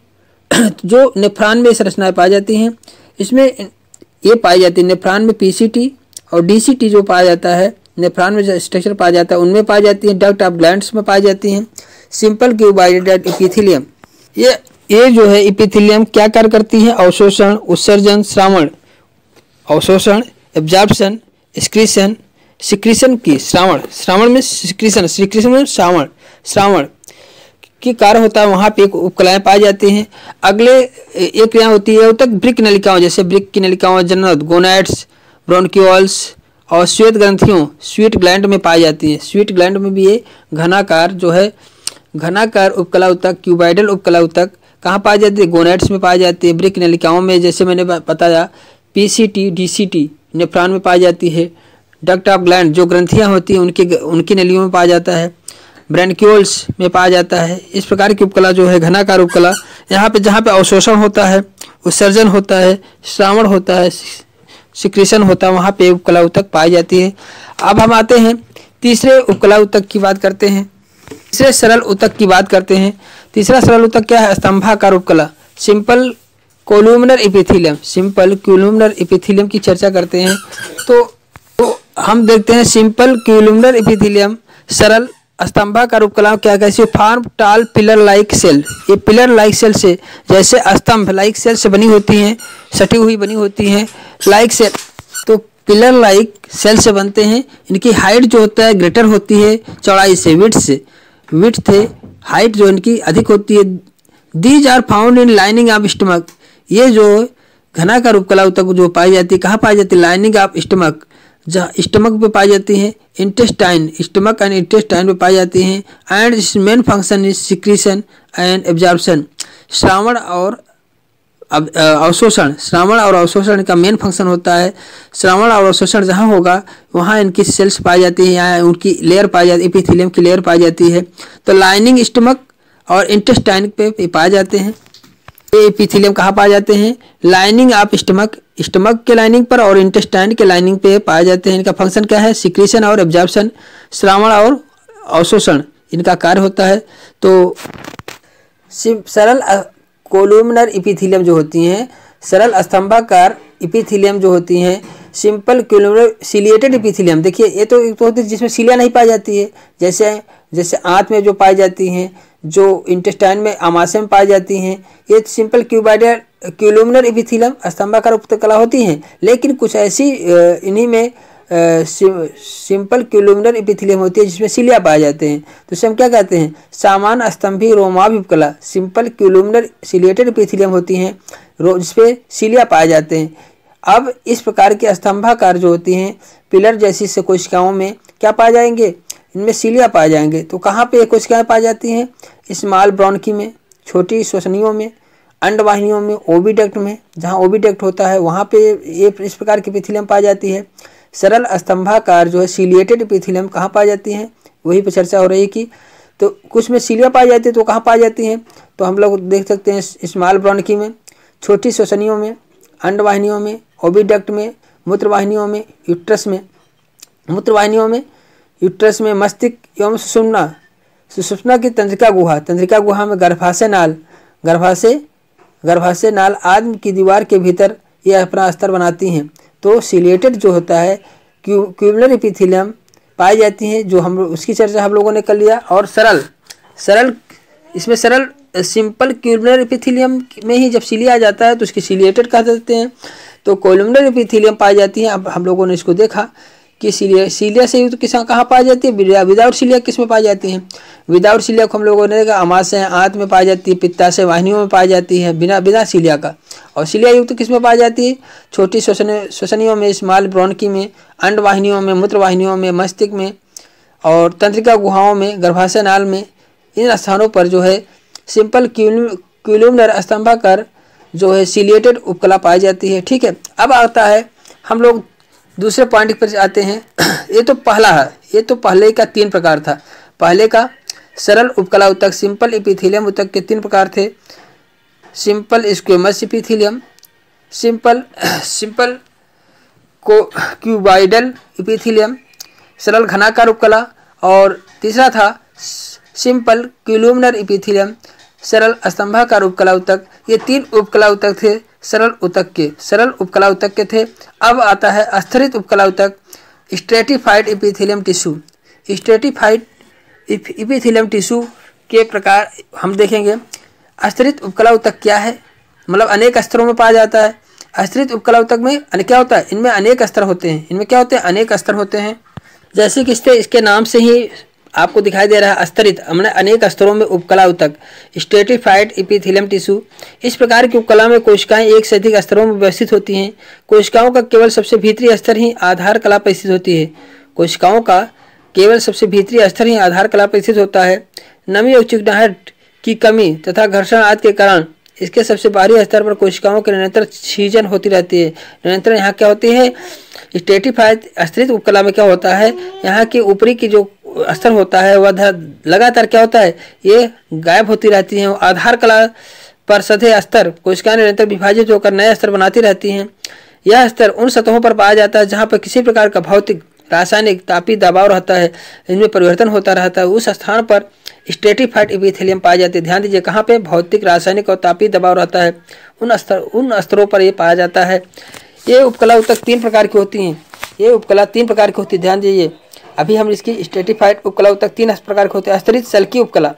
जो नेफ्रॉन में संरचनाएं पाई जाती हैं, इसमें ये पाई जाती है नेफ्रॉन में पीसीटी, और डीसीटी जो पाया जाता है नेफ्रॉन में जो स्ट्रक्चर पाया जाता है उनमें पाई जाती है, डक्ट ऑफ ग्लैंड्स में पाई जाती हैं। सिंपल क्यूबॉइडल एपिथेलियम, ये ये जो है एपिथेलियम क्या कार्य करती है, अवशोषण, उत्सर्जन, श्रावण, अवशोषण, एब्जॉर्प्शन, एक्सक्रीशन, सिक्रीशन की, श्रावण, श्रावण में सिक्रीशन, सिक्रीशन में श्रावण, श्रावण की कार्य होता है, वहाँ पे एक उपकलाएं पाई जाती हैं। अगले एक क्रिया होती है तक ब्रिक नलिकाओं, जैसे ब्रिक की नलिकाओं जनरल गोनैड्स, ब्रोंकियोल्स और श्वेत ग्रंथियों, स्वीट ग्लैंड में पाई जाती है। स्वीट ग्लैंड में भी ये घनाकार जो है, घनाकार उपकला उत्तक, क्यूबॉइडल उपकला उत्तक कहाँ पाई जाती है, गोनैड्स में पाई जाती है। ब्रिक नलिकाओं में जैसे मैंने बताया पीसीटी, डीसीटी नेफ्रॉन में पाई जाती है। डक्ट ऑफ ग्लैंड जो ग्रंथियाँ होती हैं उनके उनकी नलियों में पाया जाता है। ब्रैंकियोल्स में पाया जाता है। इस प्रकार की उपकला जो है घनाकार उपकला, यहाँ पे जहाँ पे अवशोषण होता है, उत्सर्जन होता है, श्रावण होता है, सिक्रीशन होता है, वहाँ पे उपकला उत्तक पाई जाती है। अब हम आते हैं तीसरे उपकला उत्तक की बात करते हैं, तीसरे सरल उत्तक की बात करते हैं। तीसरा सरल उत्तक क्या है, स्तंभाकार उपकला, simple columnar epithelium, simple columnar epithelium की चर्चा करते हैं। तो, तो हम देखते हैं सिंपल कोलुमिनर एपिथेलियम सरल स्तंभाकार उपकला क्या कैसे, form tall pillar like cell, ये पिलर लाइक सेल से, जैसे स्तंभ लाइक सेल से बनी होती हैं, सटी हुई बनी होती हैं लाइक सेल, तो पिलर लाइक सेल से बनते हैं। इनकी हाइट जो होता है ग्रेटर होती है चौड़ाई से, विड्थ से, विड्थ थे हाइट जो इनकी अधिक होती है। These are found in lining of stomach, ये जो घनाकार उपकला उत्तक जो पाई जाती है कहाँ पाई जाती है, लाइनिंग ऑफ स्टमक, जहाँ स्टमक पे पाई जाती हैं, इंटेस्टाइन, स्टमक एंड इंटेस्टाइन पे पाई जाती हैं। एंड इस main function is secretion and absorption, श्रावण और अवशोषण, श्रावण और अवशोषण का मेन फंक्शन होता है। श्रावण और अवशोषण जहाँ होगा वहाँ इनकी सेल्स पाई जाती हैं, यहाँ उनकी लेयर पाई जाती है, एपिथेलियम की लेयर पाई जाती है। तो लाइनिंग स्टमक और इंटेस्टाइन पे पाए जाते हैं। ये एपिथेलियम कहाँ पाए जाते हैं, लाइनिंग ऑफ स्टमक, स्टमक के लाइनिंग पर और इंटेस्टाइन के लाइनिंग पे पाए जाते हैं। इनका फंक्शन क्या है, सिक्रीशन और एब्जॉर्प्शन, श्रावण और अवशोषण इनका कार्य होता है। तो सरल कोलुमिनर एपिथेलियम जो होती हैं, सरल स्तंभाकार एपिथेलियम जो होती हैं, सिंपल कोलुमिनर सिलिएटेड एपिथेलियम, देखिए ये तो एक तो होती है जिसमें सिलिया नहीं पाई जाती है, जैसे जैसे आंत में जो पाई जाती हैं, जो इंटेस्टाइन में आमाशय में पाई जाती हैं, ये सिंपल क्यूबॉइडल कोलुमिनर एपिथेलियम स्तंभाकार उपकला होती हैं। लेकिन कुछ ऐसी इन्हीं में सिंपल कोलुमिनर एपिथेलियम होती है जिसमें सिलिया पाए जाते हैं, तो इसे हम क्या कहते हैं, सामान्य स्तंभी रोमाभ उपकला, सिंपल कोलुमिनर सिलिएटेड एपिथेलियम होती हैं जिसपे सिलिया पाए जाते हैं। अब इस प्रकार के स्तंभाकार जो होती हैं पिलर जैसी से कोशिकाओं में क्या पाए जाएंगे, इनमें सीलिया पाए जाएंगे। तो कहाँ पे कोशिकाएं पाई जाती हैं? स्मॉल ब्रोंकी में, छोटी श्वसनियों में, अंडवाहिनियों में, ओविडक्ट में, जहाँ ओविडक्ट होता है वहाँ पे ये इस प्रकार की एपिथेलियम पाई जाती है। सरल स्तंभाकार जो है सीलिएटेड एपिथेलियम कहाँ पाई जाती हैं? वही पर चर्चा हो रही है कि तो कुछ में सीलिया पाई जाती है तो कहाँ पाई जाती हैं? तो हम लोग देख सकते हैं स्मॉल ब्रोंकी में, छोटी श्वसनियों में, अंडवाहिनियों में, ओविडक्ट में, मूत्रवाहिनियों में, यूट्रस में, मूत्रवाहिनियों में, यूट्रस में, मस्तिष्क एवं सुषुम्ना, सुषुम्ना की तंत्रिका गुहा, तंत्रिका गुहा में गर्भाशय नाल, गर्भाशय गर्भाशय नाल आदि की दीवार के भीतर ये अपना स्तर बनाती हैं। तो सीलिएटेड जो होता है क्यू क्यूबुलर एपिथेलियम पाई जाती हैं, जो हम उसकी चर्चा हम लोगों ने कर लिया। और सरल सरल इसमें सरल सिंपल क्यूबुलर एपिथेलियम में ही जब सीलिया आ जाता है तो उसकी सीलिएटेड कह देते हैं। तो कोलुमनर एपिथेलियम पाई जाती है। अब हम लोगों ने इसको देखा कि सीलिया सीलिया से युक्त किस कहाँ पाई जाती है? विदाउट सीलिया किस में पाई जाती है? विदाउट सीलिया को हम लोगों ने देखा अमाशय आंत में पाई जाती है, पित्ताशय वाहिनियों में पाई जाती है बिना बिना सीलिया का। और सीलिया युक्त किस में पाई जाती है? छोटी श्वसन श्वसनियों में, स्मॉल ब्रोंकी में, अंडवाहिनियों में, मूत्रवाहिनियों में, मस्तिष्क में और तंत्रिका गुहाओं में, गर्भाशय नाल में, इन स्थानों पर जो है सिंपल क्यूलुमनर स्तंभाकार जो है सीलिएटेड उपकला पाई जाती है। ठीक है, अब आता है हम लोग दूसरे पॉइंट पर आते हैं। ये तो पहला है, ये तो पहले का तीन प्रकार था। पहले का सरल उपकला ऊतक, सिंपल एपिथेलियम ऊतक के तीन प्रकार थे। Simple squamous epithelium, simple simple को क्यूबाइडल एपिथेलियम, सरल घनाकार उपकला, और तीसरा था सिंपल क्यूलुमनर एपिथेलियम, सरल स्तंभाकार उपकला ऊतक। ये तीन उपकला ऊतक थे सरल ऊतक के, सरल उपकला ऊतक के थे। अब आता है अस्थिरित उपकला ऊतक, stratified epithelium tissue. Stratified epithelium tissue के प्रकार हम देखेंगे। अस्थिरित उपकला ऊतक क्या है? मतलब अनेक स्तरों में पाया जाता है। अस्थिरित उपकला ऊतक में क्या होता है? इनमें अनेक स्तर होते हैं। इनमें क्या होते हैं? अनेक स्तर होते हैं। जैसे कि इसके इसके नाम से ही आपको दिखाई दे रहा है अस्तरित, हमने अनेक स्तरों में उपकला ऊतक, स्ट्रेटिफाइड एपिथेलियम टिश्यू। इस प्रकार की उपकला में कोशिकाएं एक से अधिक स्तरों में व्यवस्थित होती हैं। कोशिकाओं का केवल सबसे भीतरी स्तर ही आधार कला पर स्थित होती है। कोशिकाओं का केवल सबसे भीतरी स्तर ही आधार कला पर स्थित होता है। नमी और चिकनाहट की कमी तथा घर्षण आदि के कारण इसके सबसे बाहरी स्तर पर कोशिकाओं के निरंतर छीजन होती रहती है। निरंतर यहाँ क्या होती है? स्ट्रेटिफाइड अस्थिरित उपकला में क्या होता है? यहाँ की ऊपरी की जो स्तर होता है वह लगातार क्या होता है? ये गायब होती रहती है। आधार कला पर सतह स्तर कोशिकाएं निरंतर विभाजित होकर नया स्तर बनाती रहती हैं। यह स्तर उन सतहों पर पाया जाता है जहाँ पर किसी प्रकार का भौतिक, रासायनिक, तापीय दबाव रहता है, इनमें परिवर्तन होता रहता है। उस स्थान पर स्ट्रेटिफाइड एपिथेलियम पाए जाते हैं। ध्यान दीजिए, कहाँ पे? भौतिक, रासायनिक और तापीय दबाव रहता है, उन स्तर उन स्तरों पर यह पाया जाता है। ये उपकला ऊतक तीन प्रकार की होती हैं। ये उपकला तीन प्रकार की होती है। ध्यान दीजिए, अभी हम इसकी स्ट्रेटिफाइड उपकला ऊतक तीन प्रकार के होते हैं। अस्थिरित सल्की उपकला,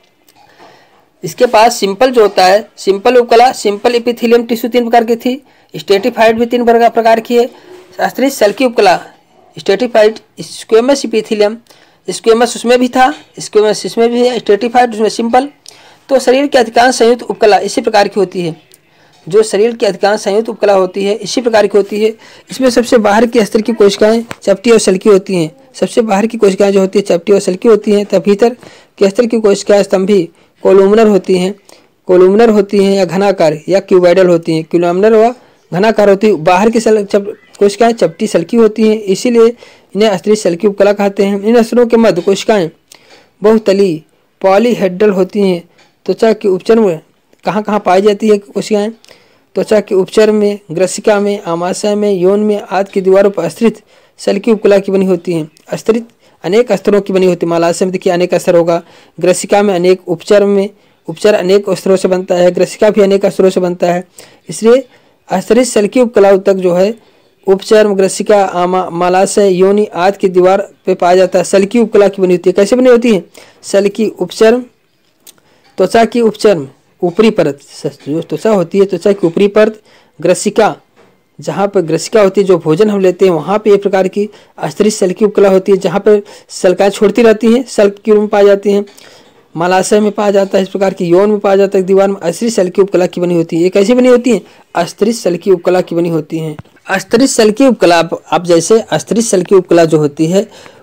इसके पास सिंपल जो होता है, सिंपल उपकला, सिंपल एपिथेलियम टिश्यू तीन प्रकार की थी। स्ट्रेटिफाइड भी तीन प्रकार की है। अस्थिरित सल्की उपकला, स्ट्रेटिफाइड स्क्वेमस एपिथेलियम, स्क्वेमस उसमें भी था, स्क्वेमस इसमें भी है, स्ट्रेटिफाइड उसमें सिंपल। तो शरीर की अधिकांश संयुक्त उपकला इसी प्रकार की होती है। जो शरीर की अधिकांश संयुक्त उपकला होती है इसी प्रकार की होती है। इसमें सबसे बाहर के स्तर की कोशिकाएं चपटी और सल्की होती हैं। सबसे बाहर की कोशिकाएं जो होती है चपटी और सल्की होती हैं, तब भीतर के स्तर की कोशिकाएं स्तंभी कोलुमनर होती हैं कोलुमनर होती हैं या घनाकार या क्यूबाइडल होती हैं। क्यूलुमनर व घनाकार होती है। बाहर की सल कोशिकाएं चपटी सल्की होती हैं, इसीलिए इन्हें अस्थिरित सल्की उपकला कहते हैं। इन स्तरों के मध्य कोशिकाएं बहुतली पॉलीहेड्रल होती हैं। त्वचा के उपचर्म में कहाँ कहाँ पाई जाती है कोशिकाएं? त्वचा के उपचर्म में, ग्रसिका में, आमाशय में, यौन में आदि की दीवारों पर अस्थिरित सल्की उपकला की बनी होती हैं। अस्थिरित अनेक स्तरों की बनी होती है। मालाशय में देखिए अनेक स्तर होगा, ग्रसिका में अनेक, उपचर्म में उपचर अनेक स्तरों से बनता है, ग्रसिका भी अनेक स्तरों से बनता है। इसलिए अस्थिरित सल्की उपकला ऊतक जो है उपचर्म, ग्रसिका, आमा, मालाशय, योनि आदि की दीवार पे पाया जाता है। सल्की उपकला की बनी होती है। कैसे बनी होती है? सल्की उपचर्म, त्वचा की उपचर्म ऊपरी परत, जो त्वचा होती है त्वचा की ऊपरी परत, ग्रसिका जहाँ पर ग्रसिका होती है जो भोजन हम लेते हैं वहाँ पे एक प्रकार की अस्थिरित सल्की उपकला होती है जहाँ पर सल्काएं छोड़ती रहती हैं, सल्क के रूप में पाई जाती हैं। मालाशय में पाया जाता है इस प्रकार की, यौन में पाया जाता है दीवार में अस्थिरित सल्की उपकला की बनी होती है। ये कैसी बनी होती है? अस्थिरित सल्की उपकला की बनी होती हैं। अस्थिरित सल्की उपकला, आप जैसे अस्थिरित सल्की उपकला जो होती है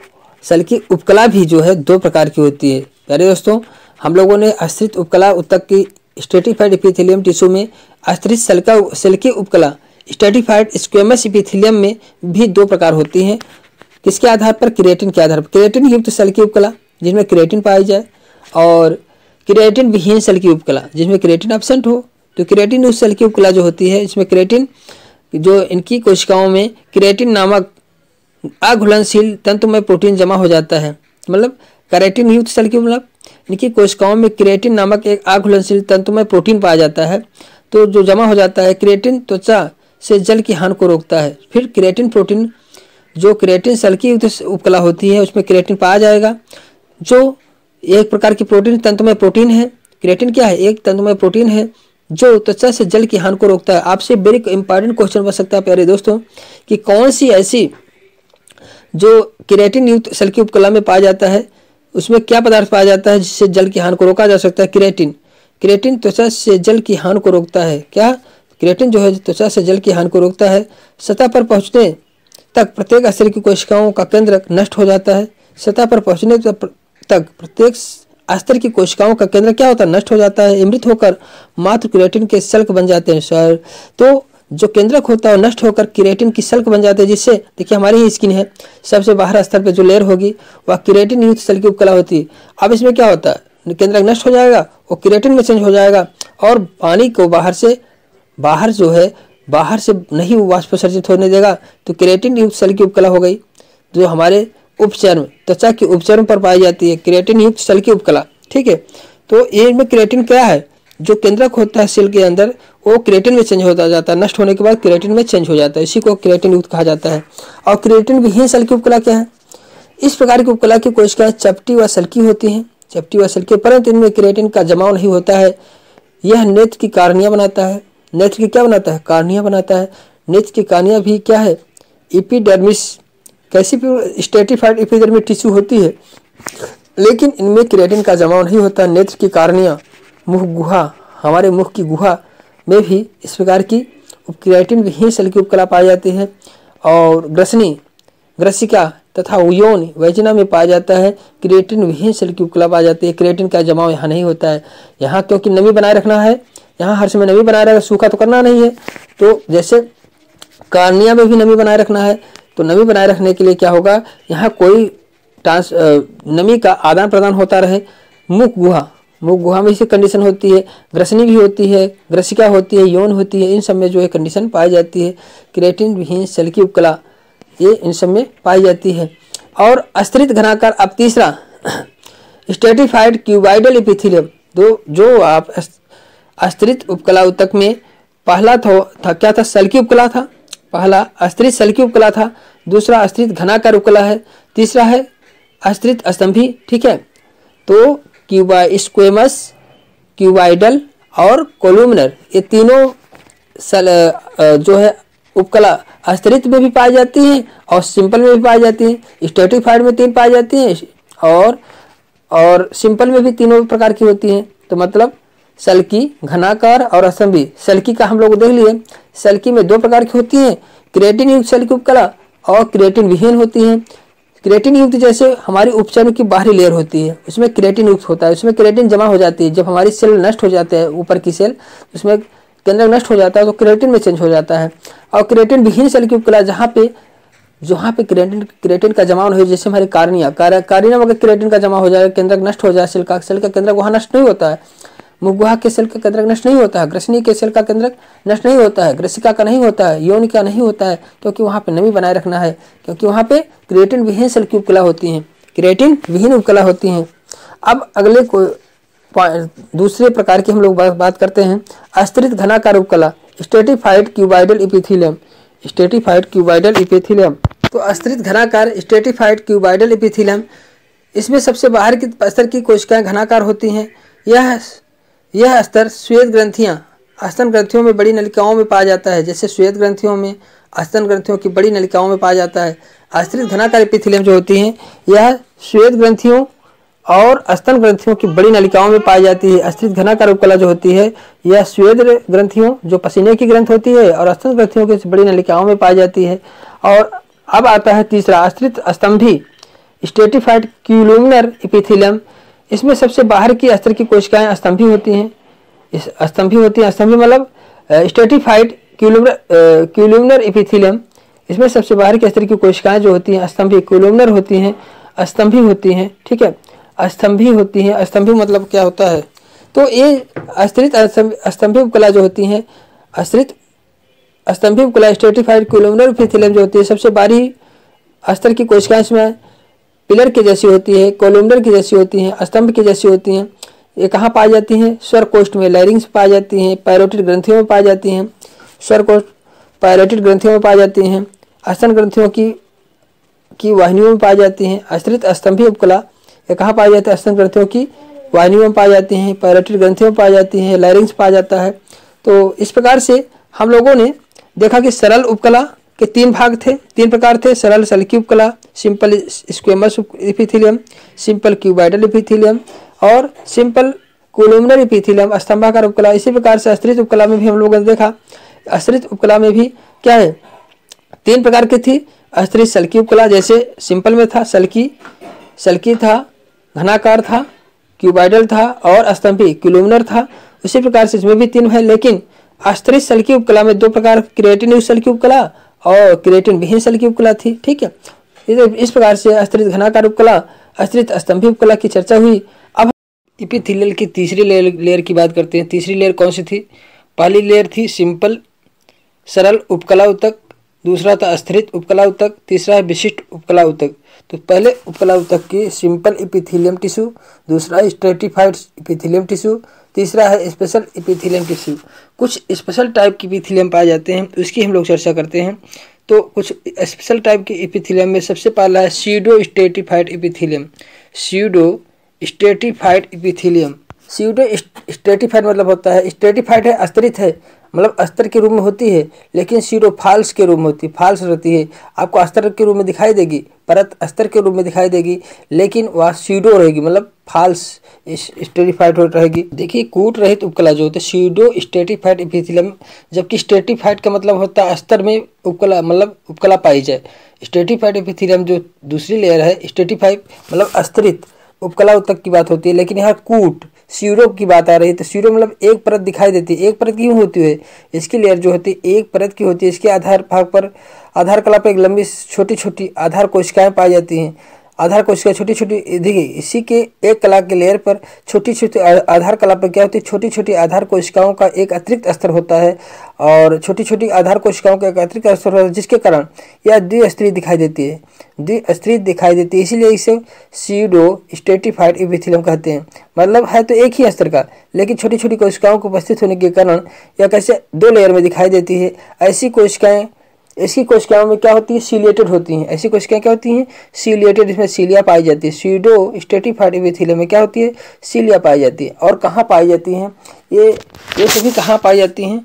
सल की उपकला भी जो है दो प्रकार की होती है। प्यारे दोस्तों, हम लोगों ने अस्थित उपकला ऊतक की स्ट्रेटिफाइड एपिथेलियम टिश्यू में, अस्थित सेल का सेल की उपकला स्ट्रेटिफाइड स्क्वेमस एपिथेलियम में भी दो प्रकार होती हैं। किसके आधार पर? क्रिएटिन के आधार पर। क्रिएटिन युक्त सेल की उपकला जिसमें क्रिएटिन पाई जाए, और क्रिएटिन विहीन सेल की उपकला जिसमें क्रिएटिन एब्सेंट हो। तो क्रिएटिन युक्त सेल की उपकला जो होती है, इसमें क्रिएटिन जो इनकी कोशिकाओं में क्रिएटिन नामक अघुलनशील तंतुमय प्रोटीन जमा हो जाता है। मतलब क्रिएटिन युक्त सेल की मतलब इनकी कोशिकाओं में क्रिएटिन नामक एक अघुलनशील तंतुमय प्रोटीन पाया जाता है। तो जो जमा हो जाता है, क्रिएटिन त्वचा से जल की हानि को रोकता है। फिर क्रिएटिन प्रोटीन, जो क्रिएटिन सेल की युक्त उपकला होती है उसमें क्रिएटिन पाया जाएगा, जो एक प्रकार की प्रोटीन तंतुमय प्रोटीन है। क्रिएटिन क्या है? एक तंतुमय प्रोटीन है जो त्वचा से जल की हानि को रोकता है। आपसे वेरी इंपॉर्टेंट क्वेश्चन बन सकता है प्यारे दोस्तों कि कौन सी ऐसी जो क्रिएटिन युक्त सेल की उपकला में पाया जाता है, उसमें क्या पदार्थ पाया जाता है जिससे जल की हानि को रोका जा सकता है? क्रिएटिन। क्रिएटिन त्वचा से जल की हानि को रोकता है। क्या? क्रिएटिन जो है त्वचा से जल की हानि को रोकता है। सतह पर पहुंचने तक प्रत्येक अस्तर की कोशिकाओं का केंद्रक नष्ट हो जाता है। सतह पर पहुंचने तक प्रत्येक अस्तर की कोशिकाओं का केंद्र क्या होता है? नष्ट हो जाता है। मृत होकर मात्र क्रिएटिन के सल्क बन जाते हैं सर। तो जो केंद्रक होता है नष्ट होकर क्रिएटिन की सल्क बन जाते हैं, जिससे देखिए हमारी ही स्किन है, सबसे बाहर स्तर पे जो लेयर होगी वह क्रिएटिन युक्त सेल की उपकला होती है। अब इसमें क्या होता है? केंद्रक नष्ट हो जाएगा, वो क्रिएटिन में चेंज हो जाएगा और पानी को बाहर से बाहर जो है बाहर से नहीं वाष्पोत्सर्जित होने देगा। तो क्रिएटिन युक्त सेल की उपकला हो गई, जो हमारे उपचर्म त्वचा के उपचर्म पर पाई जाती है, क्रिएटिन युक्त सेल की उपकला। ठीक है, तो ये में क्रिएटिन क्या है? जो केंद्रक होता है सेल के अंदर, वो क्रिएटिन में चेंज होता जाता है, नष्ट होने के बाद क्रिएटिन में चेंज हो जाता है। इसी को क्रिएटिन युक्त कहा जाता है। और क्रिएटिन विहीन सेल की उपकला क्या है? इस प्रकार की उपकला की कोशिकाएं चपटी व सल्की होती हैं, चपटी व सल्की, परंतु इनमें क्रिएटिन का जमाव नहीं होता है। यह नेत्र की कार्निया बनाता है। नेत्र की क्या बनाता है? कार्निया बनाता है। नेत्र की कार्निया भी क्या है? एपिडर्मिस। कैसी स्ट्रेटिफाइड एपिडर्मिस टिश्यू होती है, लेकिन इनमें क्रिएटिन का जमाव नहीं होता। नेत्र की कार्निया, मुख गुहा, हमारे मुख की गुहा में भी इस प्रकार की क्रिएटिन विहीन सेल की उपकला पाई जाती है। और ग्रसनी, ग्रसिका तथा यौन वैजिना में पाया जाता है क्रिएटिन विहीन सेल की उपकला पाई जाती है। क्रिएटिन का जमाव यहाँ नहीं होता है। यहाँ क्योंकि नमी बनाए रखना है, यहाँ हर समय नमी बनाए रखना, सूखा तो करना नहीं है। तो जैसे कार्निया में भी नमी बनाए रखना है, तो नमी बनाए रखने के लिए क्या होगा? यहाँ कोई ट्रांस नमी का आदान प्रदान होता रहे। मुख गुहा, मुख गुहा में इसी कंडीशन होती है। ग्रसनी भी होती है, ग्रसिका होती है, यौन होती है, इन सब में जो है कंडीशन पाई जाती है। क्रिएटिन विहीन सेल की उपकला ये इन सब में पाई जाती है। और अस्थित घनाकार, अब तीसरा स्ट्रेटिफाइड क्यूबाइडल एपिथेलियम, दो जो आप अस्थित उपकला ऊतक में पहला था, था क्या था? सेल की उपकला था। पहला अस्थित सेल की उपकला था, दूसरा अस्थित घनाकार उपकला है, तीसरा है अस्थित स्तंभी। ठीक है, तो क्यूबा स्क्वेमस, क्यूबाइडल और कोलुमिनर, ये तीनों सेल जो है उपकला अस्थित में भी पाई जाती हैं और सिंपल में भी पाई जाती हैं। स्ट्रेटिफाइड में तीन पाई जाती हैं और और सिंपल में भी तीनों प्रकार की होती हैं। तो मतलब सल्की, घनाकार और स्तंभी। सल्की का हम लोग देख लिए, सल्की में दो प्रकार की होती हैं, क्रिएटिन युक्त सेल की उपकला और क्रिएटिन विहीन होती हैं। क्रिएटिन युक्त जैसे हमारी उपचर्म की बाहरी लेयर होती है, उसमें क्रिएटिन युक्त होता है, उसमें क्रिएटिन जमा हो जाती है। जब हमारी सेल नष्ट हो जाते हैं, ऊपर की सेल, उसमें केंद्रक नष्ट हो जाता है तो क्रिएटिन में चेंज हो जाता है। और क्रिएटिन विहीन सेल की उपकला जहाँ पे जहाँ पे क्रिएटिन क्रिएटिन का जमाव नहीं हो, जैसे हमारी कार्निया, कार्निया में अगर क्रिएटिन का जमा हो जाए, केंद्रक नष्ट हो जाए, सेल का सेल का केंद्रक वहाँ नष्ट नहीं होता है। मुख गुहा के सेल का केंद्रक नष्ट नहीं होता है, ग्रसनी के सेल का केंद्रक नष्ट नहीं होता है, ग्रसिका का नहीं होता है, यौन का नहीं होता है, क्योंकि वहाँ पे नमी बनाए रखना है, क्योंकि वहाँ पे क्रिएटिन विहीन सेल की उपकला होती हैं, क्रिएटिन विहीन उपकला होती हैं। अब अगले को दूसरे प्रकार की हम लोग बात, बात करते हैं, अस्थित घनाकार उपकला, stratified cuboidal epithelium. Stratified cuboidal epithelium, तो अस्थित घनाकार स्ट्रेटिफाइड क्यूबाइडल एपिथेलियम, इसमें सबसे बाहर की स्तर की कोशिकाएं घनाकार होती हैं। यह यह स्तर श्वेत ग्रंथियां, स्तन ग्रंथियों में बड़ी नलिकाओं में पाया जाता है, जैसे श्वेत ग्रंथियों में, स्तन ग्रंथियों की बड़ी नलिकाओं में पाया जाता है। अस्थित घनाकार एपिथेलियम जो होती हैं, यह श्वेत ग्रंथियों और स्तन ग्रंथियों की बड़ी नलिकाओं में पाई जाती है। अस्थित घनाकार उपकला जो होती है, यह श्वेत ग्रंथियों जो पसीने की ग्रंथ होती है और स्तन ग्रंथियों की बड़ी नलिकाओं में पाई जाती है। और अब आता है तीसरा, अस्थित स्तंभी स्ट्रेटिफाइड क्यूलुमिनर एपिथेलियम, इसमें सबसे बाहर की अस्तर की कोशिकाएं स्तंभी होती हैं। इस स्तंभी होती हैं, स्तंभी मतलब स्ट्रेटिफाइड क्यूलुमिनर क्यूलुमिनर एपिथेलियम, इसमें सबसे बाहर की अस्तर की कोशिकाएं जो होती हैं स्तंभी क्यूलुमिनर होती हैं, स्तंभी होती हैं। ठीक है, स्तंभी होती हैं। स्तंभी मतलब क्या होता है, तो ये अस्त्रित स्तंभी उपकला जो होती हैं, अस्त्रित स्तंभी उपकला स्ट्रेटिफाइड क्यूलुमिनर एपिथेलियम जो होती है, सबसे बाहरी अस्तर की कोशिकाएं इसमें पिलर के जैसी होती है, कोलुमनर की जैसी होती हैं, स्तंभ की जैसी होती हैं। ये कहाँ पाई जाती हैं, स्वर कोष्ठ में, लैरिंग्स पाई जाती हैं, पैरोटिड ग्रंथियों में पाई जाती हैं, स्वर कोष्ठ पैरोटिड ग्रंथियों में पाई जाती हैं, स्तन ग्रंथियों की की वाहिनियों में पाई जाती हैं। अस्त्रित स्तंभी उपकला ये कहाँ पाई जाती है, स्तन ग्रंथियों की वाहिनियों में पाई जाती हैं, पैरोटिड ग्रंथियों में पाई जाती हैं, लैरिंग्स पाया जाता है। तो इस प्रकार से हम लोगों ने देखा कि सरल उपकला के तीन भाग थे, तीन प्रकार थे, सरल सल्की उपकला, simple squamous epithelium, simple cuboidal epithelium और सिंपल कोलुमनर एपिथेलियम, स्तंभाकार उपकला। इसी प्रकार से अस्त्रित उपकला में भी हम लोगों ने देखा, अस्त्रित उपकला में भी क्या है, तीन प्रकार की थी। अस्त्रित सल्की उपकला जैसे सिंपल में था, सल्की सल्की था, घनाकार था, क्यूबाइडल था और स्तंभी क्यूलुमिनर था। उसी प्रकार से इसमें भी तीन है, लेकिन अस्त्रित सल्की उपकला में दो प्रकार, क्रिएटिन युक्त सल्की उपकला और क्रिएटिन विहीन सल्की उपकला थी। ठीक है, इस प्रकार से अस्त्रित घनाकार उपकला, अस्त्रित स्तंभी उपकला की चर्चा हुई। अब एपिथेलियल की तीसरी लेयर लेयर की बात करते हैं। तीसरी लेयर कौन सी थी, पहली लेयर थी सिंपल सरल उपकला ऊतक, दूसरा था अस्त्रित उपकला ऊतक, तीसरा है विशिष्ट उपकला ऊतक। तो पहले उपकला ऊतक की सिंपल एपिथेलियम टिश्यू, दूसरा स्ट्रेटिफाइड एपिथेलियम टिश्यू, तीसरा है स्पेशल एपिथेलियम टिश्यू। कुछ स्पेशल टाइप की एपिथेलियम पाए जाते हैं, उसकी हम लोग चर्चा करते हैं। तो कुछ स्पेशल टाइप के एपिथेलियम में सबसे पहला है pseudo stratified epithelium. Pseudo stratified epithelium, pseudo stratified मतलब होता है, स्ट्रेटिफाइड है, अस्त्रित है, मतलब अस्तर के रूप में होती है, लेकिन स्यूडो फाल्स के रूप में होती है, फाल्स रहती है। आपको अस्तर के रूप में दिखाई देगी, परत अस्तर के रूप में दिखाई देगी, लेकिन वह स्यूडो रहेगी, मतलब फाल्स स्ट्रेटिफाइड रहेगी। देखिए, कूट रहित उपकला जो होते हैं स्यूडो स्ट्रेटिफाइड एपिथेलियम, जबकि स्ट्रेटिफाइड का मतलब होता है अस्तर में उपकला, मतलब उपकला पाई जाए। स्ट्रेटिफाइड एपिथेलियम जो दूसरी लेयर है, स्ट्रेटिफाइड मतलब अस्त्रित उपकला ऊतक की बात होती है, लेकिन यहाँ कूट स्यूडो की बात आ रही है। तो स्यूडो मतलब एक परत दिखाई देती है। एक परत क्यों होती है, इसकी लेयर जो होती है एक परत की होती है। इसके आधार भाग पर, आधार कला पर एक लंबी छोटी छोटी आधार कोशिकाएं पाई जाती हैं। आधार कोशिका छोटी छोटी, देखिए इसी के एक कला के लेयर पर छोटी छोटी आधार कला पर क्या होती है, छोटी छोटी आधार कोशिकाओं का एक अतिरिक्त स्तर होता है और छोटी छोटी आधार कोशिकाओं का एक अतिरिक्त स्तर होता है, जिसके कारण यह द्विस्तरीय दिखाई देती है, द्विस्तरीय दिखाई देती है। इसीलिए इसे स्यूडो स्ट्रेटिफाइड एपिथेलियम कहते हैं। मतलब है तो एक ही स्तर का, लेकिन छोटी छोटी कोशिकाओं को उपस्थित होने के कारण यह कैसे दो लेयर में दिखाई देती है। ऐसी कोशिकाएं, इसकी कोशिकाओं में क्या होती है, सीलिएटेड होती हैं। ऐसी कोशिकाएं क्या होती हैं, सीलिएटेड, इसमें सीलिया पाई जाती है। स्यूडो स्ट्रेटिफाइड एपिथेलियम में क्या होती है, सीलिया पाई जाती है। और कहाँ पाई जाती हैं ये ये सभी कहाँ पाई जाती हैं,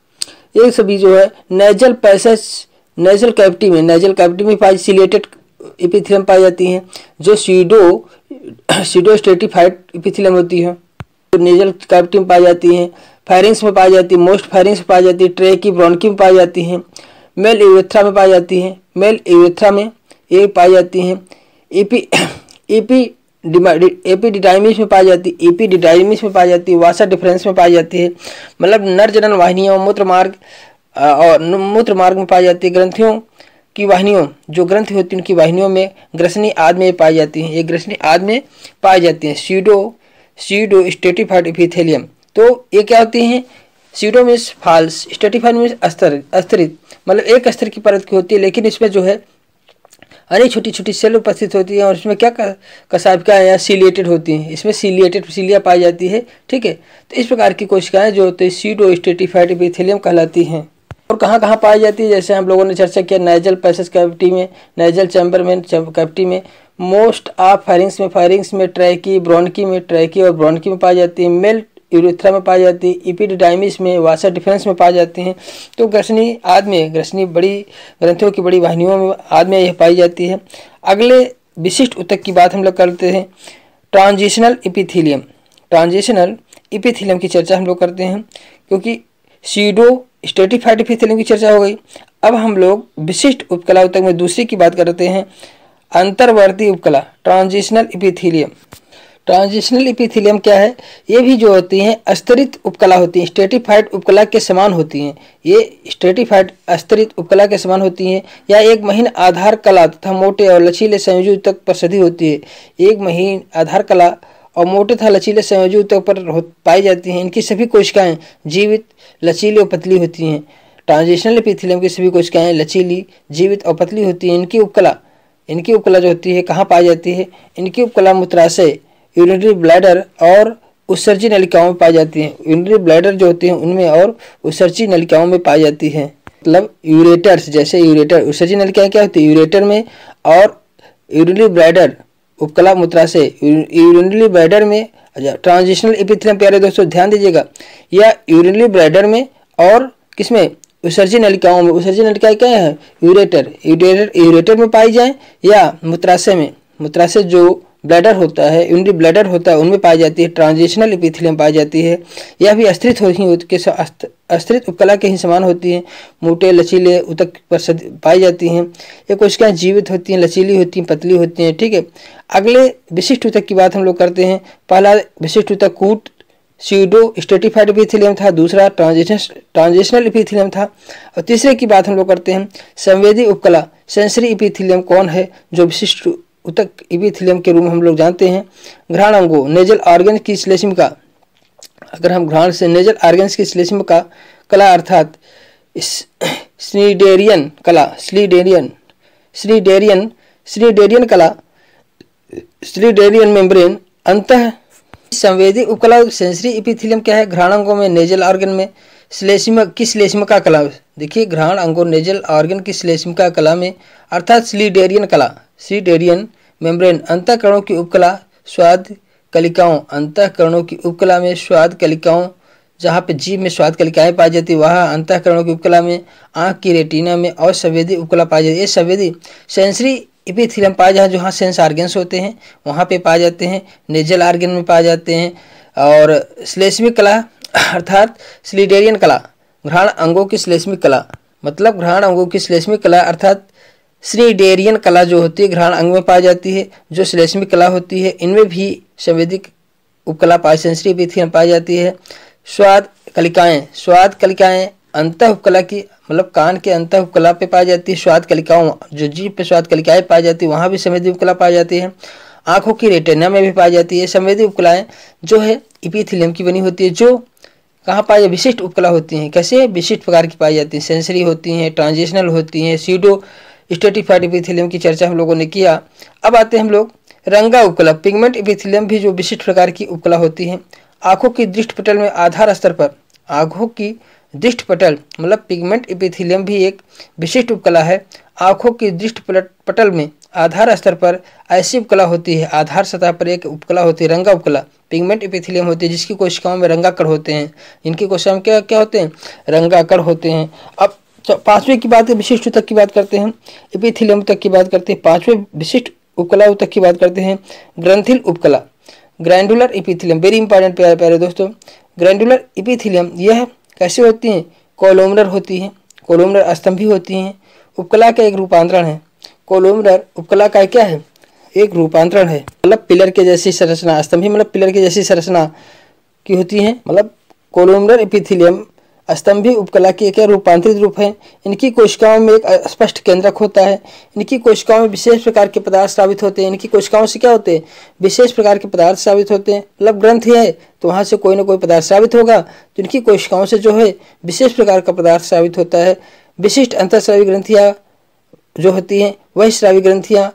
ये सभी जो है नेजल पैसेज, नेजल कैविटी में, नेजल कैविटी में पाई सीलिएटेड एपिथेलियम पाई जाती हैं, जो स्यूडो स्यूडो स्ट्रेटिफाइड एपिथेलियम होती है, तो नेजल कैविटी में पाई जाती हैं, फायरिंग्स में पाई जाती है, मोस्ट फायरिंग्स में पाई जाती है, ट्रेकी ब्रोंकी में पाई जाती हैं, मेल यूरेथ्रा में पाई जाती हैं, मेल यूरेथ्रा में ये पाई जाती हैं, एपी एपी एपीडिडाइमिस में पाई जाती है, एपीडिडाइमिस में पाई जाती है, वासा डिफरेंस में पाई जाती है, मतलब नर जनन वाहिनियों, मूत्र मार्ग और मूत्र मार्ग में पाई जाती है। ग्रंथियों की वाहिनियों, जो ग्रंथि होती है उनकी वाहिनियों में ग्रसनी आदि में पाई जाती हैं, ये ग्रसनी आदि में पाई जाती हैं। स्यूडो स्यूडो स्ट्रेटिफाइड एपिथेलियम, तो ये क्या होती हैं, pseudo means false, stratified means अस्तर अस्त्रित, मतलब एक स्तर की परत की होती है, लेकिन इसमें जो है अनेक छोटी छोटी सेल उपस्थित होती है और इसमें क्या कसाबिकाएं या सीलिएटेड होती हैं, इसमें सीलिएटेड सीलिया पाई जाती है। ठीक है, तो इस प्रकार की कोशिकाएं जो होती है स्यूडो स्ट्रेटिफाइड एपिथेलियम कहलाती हैं। और कहाँ कहाँ पाई जाती है, जैसे हम लोगों ने चर्चा किया नेजल पैसेज कैविटी में, नेजल चैम्बर में, कैविटी में, मोस्ट ऑफ फायरिंग्स में, फायरिंग्स में, ट्रैकी ब्रोंकी में, ट्रैकी और ब्रोंकी में पाई जाती है, मेल यूरेथ्रा में पाई जाती है, एपिडिडाइमिस में, वासा डिफरेंस में पाई जाती हैं। तो ग्रसनी आदि में, ग्रसनी बड़ी ग्रंथियों की बड़ी वाहिनियों में आदि में यह पाई जाती है। अगले विशिष्ट ऊतक की बात हम लोग करते हैं, ट्रांजिशनल एपिथेलियम। ट्रांजिशनल एपिथेलियम की चर्चा हम लोग करते हैं, क्योंकि स्यूडो स्ट्रेटिफाइड एपिथेलियम की चर्चा हो गई। अब हम लोग विशिष्ट उपकला ऊतक में दूसरी की बात करते हैं, अंतर्वर्ती उपकला ट्रांजिशनल इपिथीलियम। ट्रांजिशनल इपिथीलियम क्या है? ये भी जो होती हैं अस्तरित उपकला होती हैं, स्ट्रेटिफाइड उपकला के समान होती हैं। ये स्ट्रेटिफाइड अस्तरित उपकला के समान होती हैं या एक महीन आधार कला तथा मोटे और लचीले संयोजी ऊतक पर सधी होती है। एक महीन आधार कला और मोटे तथा लचीले संयोजी ऊतक पर पाई जाती हैं। इनकी सभी कोशिकाएं जीवित, लचीली और पतली होती हैं। ट्रांजिशनल इपिथीलियम की सभी कोशिकाएं लचीली, जीवित और पतली होती हैं। इनकी उपकला इनकी उपकला जो होती है कहाँ पाई जाती है? इनकी उपकला मूत्राशय, यूरिनरी ब्लैडर और उत्सर्जी नलिकाओं में पाई जाती हैं। यूरिनरी ब्लैडर जो होती हैं उनमें और उत्सर्जी नलिकाओं में पाई जाती हैं। मतलब यूरेटर्स, जैसे यूरेटर, उत्सर्जी नलिकाएं क्या होती है? यूरेटर में, और यूरिनरी ब्लैडर उपकला मूत्राशय यूरिनरी ब्लैडर में। ट्रांजिशनल इपिथीलियम प्यारे दोस्तों ध्यान दीजिएगा, या यूरिनरी ब्लैडर में और किसमें? उत्सर्जी नलिकाओं में। उत्सर्जी नलिकाएं क्या है? यूरेटर यूरेटर यूरेटर में पाई जाए या मूत्राशय में। मूत्राशय जो ब्लैडर होता है, यूरिनरी ब्लैडर होता है, उनमें पाई जाती है। ट्रांजिशनल इपिथीलियम पाई जाती है। यह भी अस्थिरित होती है, अस्थिरित उपकला के ही समान होती हैं। मोटे लचीले ऊतक पर पाई जाती हैं। ये कोशिकाएं जीवित होती हैं, लचीली होती हैं, पतली होती हैं। ठीक है, अगले विशिष्ट ऊतक की बात हम लोग करते हैं। पहला विशिष्ट ऊतक कूट स्यूडो स्ट्रेटिफाइड इपिथीलियम था। दूसरा ट्रांजिशन ट्रांजिशनल इपिथीलियम था। और तीसरे की बात हम लोग करते हैं संवेदी उपकला सेंसरी इपिथीलियम कौन है, जो विशिष्ट ऊतक इपिथीलियम के रूप में हम लोग जानते हैं। घ्राण अंगों नेजल ऑर्गन की श्लेष्मिका, अगर हम घ्राण से नेजल ऑर्गन्स की श्लेष्मिका कला अर्थात स्नीडेरियन कला स्लीडेरियन स्नीडेरियन स्नीडेरियन कला स्लीडेरियन मेम्ब्रेन अंतः संवेदी उपकला सेंसरी इपिथीलियम क्या है? घ्राण अंगों में नेजल ऑर्गन में श्लेष्मिका की श्लेष्मिका कला। देखिए, घ्राण अंगों नेजल ऑर्गन की श्लेष्मिका कला में अर्थात स्लीडेरियन कला स्लीडेरियन मेम्ब्रेन अंतःकरणों की उपकला स्वाद कलिकाओं अंतःकरणों की उपकला में स्वाद कलिकाओं, जहाँ पे जीभ में स्वाद कलिकाएं पाई जाती है वहाँ अंतःकरणों की उपकला में, आँख की रेटिना में और संवेदी उपकला पाई जाती है। ये संवेदी सेंसरी इपिथीलियम पाए जहाँ जहाँ सेंस ऑर्गन्स होते हैं वहाँ पे पाए जाते हैं। नेजल ऑर्गन में पाए जाते हैं। और श्लेष्मिक कला अर्थात स्लीडेरियन कला घ्राण अंगों की श्लेष्मिक कला, मतलब घ्राण अंगों की श्लेष्मिक कला अर्थात स्नीडेरियन कला जो होती है घ्राण अंग में पाई जाती है। जो श्लेष्मिक कला होती है इनमें भी संवेदी उपकला पाई सेंसरी इपिथीलियम पाई जाती है। स्वाद कलिकाएं स्वाद कलिकाएं अंतः उपकला की, मतलब कान के अंतः उपकला पे पाई जाती है। स्वाद कलिकाओं जो जीभ पे स्वाद कलिकाएं पाई जाती है वहाँ भी संवेदी उपकला पाई जाती है। आंखों की रेटिना में भी पाई जाती है। संवेदी उपकलाएं जो है इपिथीलियम की बनी होती है, जो कहाँ पाई जाती? विशिष्ट उपकला होती हैं। कैसे? विशिष्ट प्रकार की पाई जाती हैं। सेंसरी होती हैं, ट्रांजिशनल होती हैं, स्यूडो स्ट्रेटिफाइड इपिथीलियम की चर्चा हम लोगों ने किया। अब आते हैं हम लोग रंगा उपकला पिगमेंट इपिथीलियम भी जो विशिष्ट प्रकार की उपकला होती है। आंखों की दृष्टि पटल में आधार स्तर पर आंखों की दृष्टि पटल मतलब पिगमेंट इपिथीलियम भी एक विशिष्ट उपकला है। आंखों की दृष्टि पटल में आधार स्तर पर ऐसी उपकला होती है, आधार सतह पर एक उपकला होती है रंगा उपकला पिगमेंट इपिथीलियम होती है, जिसकी कोशिकाओं में रंगाकण होते हैं। इनकी कोशिकाओं में क्या क्या होते हैं? रंगाकण होते हैं। अब पांचवें की बात विशिष्ट ऊतक की बात करते हैं, इपिथीलियम तक की बात करते हैं। पांचवें विशिष्ट उपकला ऊतक की बात करते हैं ग्रंथिल उपकला ग्रैंडुलर इपिथीलियम। वेरी इंपॉर्टेंट प्यारे प्यारे दोस्तों, ग्रैंडुलर इपिथीलियम यह कैसे होती हैं? कोलोमनर होती हैं, कोलोमनर स्तंभी होती हैं। उपकला का एक रूपांतरण है। कोलोमनर उपकला का क्या है? एक रूपांतरण है, मतलब पिलर के जैसी संरचना, स्तंभी मतलब पिलर के जैसी संरचना की होती है। मतलब कोलोमनर इपिथीलियम स्तंभी उपकला के क्या रूपांतरित रूप है। इनकी कोशिकाओं में एक स्पष्ट केंद्रक होता है। इनकी कोशिकाओं में विशेष प्रकार के पदार्थ स्रावित होते हैं। इनकी कोशिकाओं से क्या होते हैं? विशेष प्रकार के पदार्थ स्रावित होते हैं। मतलब ग्रंथि है तो वहाँ से कोई ना कोई पदार्थ स्रावित होगा, तो इनकी कोशिकाओं से जो है विशेष प्रकार का पदार्थ स्रावित होता है। विशिष्ट अंतःस्रावी ग्रंथियाँ जो होती हैं वही स्रावी ग्रंथियाँ,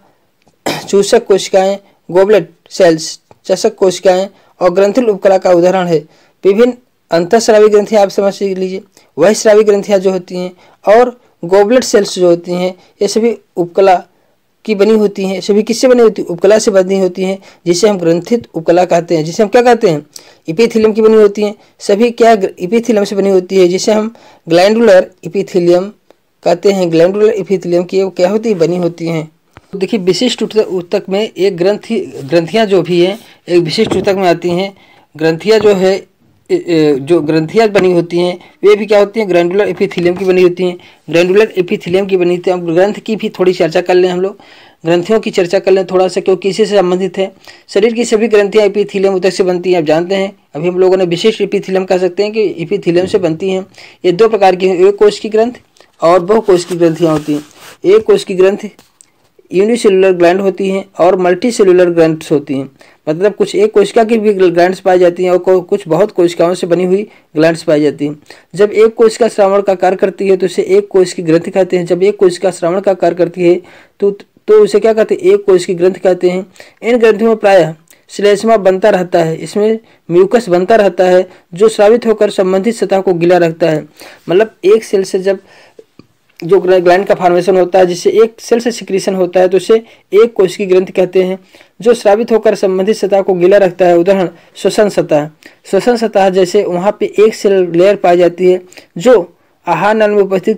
चूसक कोशिकाएं, गोबलेट सेल्स, चषक कोशिकाएं और ग्रंथिल उपकला का उदाहरण है। विभिन्न अंतःस्रावी ग्रंथियां आप समझ लीजिए, वही स्रावी ग्रंथियां जो होती हैं और गोबलेट सेल्स जो होती हैं ये सभी उपकला की बनी होती हैं। सभी किससे बनी होती है? उपकला से बनी होती हैं, जिसे हम ग्रंथित उपकला कहते हैं, जिसे हम क्या कहते हैं? इपिथीलियम की बनी होती हैं। सभी क्या इपिथीलियम से बनी होती है, जिसे हम ग्लैंडुलर इपिथीलियम कहते हैं। ग्लैंडुलर इपिथीलियम की क्या होती है? बनी होती हैं। तो देखिए विशिष्ट ऊतक में एक ग्रंथि ग्रंथियाँ जो भी हैं एक विशिष्ट ऊतक में आती हैं। ग्रंथियाँ जो है जो ग्रंथियाँ बनी होती हैं वे भी क्या होती हैं, ग्रैंडुलर एपिथेलियम की बनी होती हैं। ग्रैंडुलर एपिथेलियम की बनी होती है। अब ग्रंथ की भी थोड़ी चर्चा कर लें हम लोग, ग्रंथियों की चर्चा कर लें थोड़ा सा, क्योंकि इसी से संबंधित है। शरीर की सभी ग्रंथियाँ एपिथेलियम उतक से बनती हैं, आप जानते हैं। अभी हम लोगों ने विशेष एपिथेलियम कह सकते हैं कि एपिथेलियम से बनती हैं। ये दो प्रकार की हैं, एक कोश की ग्रंथ और बहुकोश की ग्रंथियाँ होती हैं। एक कोश की ग्रंथ यूनिसेलुलर ग्लैंड होती हैं और मल्टी सेलुलर ग्लैंड्स होती हैं, मतलब कुछ एक कोशिका की भी ग्लैंड्स पाई जाती हैं और कुछ बहुत कोशिकाओं से बनी हुई ग्लैंड्स पाई जाती हैं। जब एक कोशिका श्रावण का कार्य करती है तो उसे एक कोश की ग्रंथि कहते हैं। जब एक कोशिका श्रावण का कार्य करती है तो तो उसे क्या कहते हैं, एक कोश की ग्रंथि कहते हैं। इन ग्रंथियों में प्रायः श्लेष्मा बनता रहता है, इसमें म्यूकस बनता रहता है जो स्रावित होकर संबंधित सतह को गीला रखता है। मतलब एक सेल से जब जो ग्लैंड का फॉर्मेशन होता है, जिससे एक सेल से सिक्रीशन होता है, तो उसे एक कोश की ग्रंथि कहते हैं जो स्रावित होकर संबंधित सतह को गीला रखता है। उदाहरण श्वसन सतह। श्वसन सतह जैसे वहाँ पे एक सेल लेयर पाई जाती है जो आहार नाल में उपस्थित,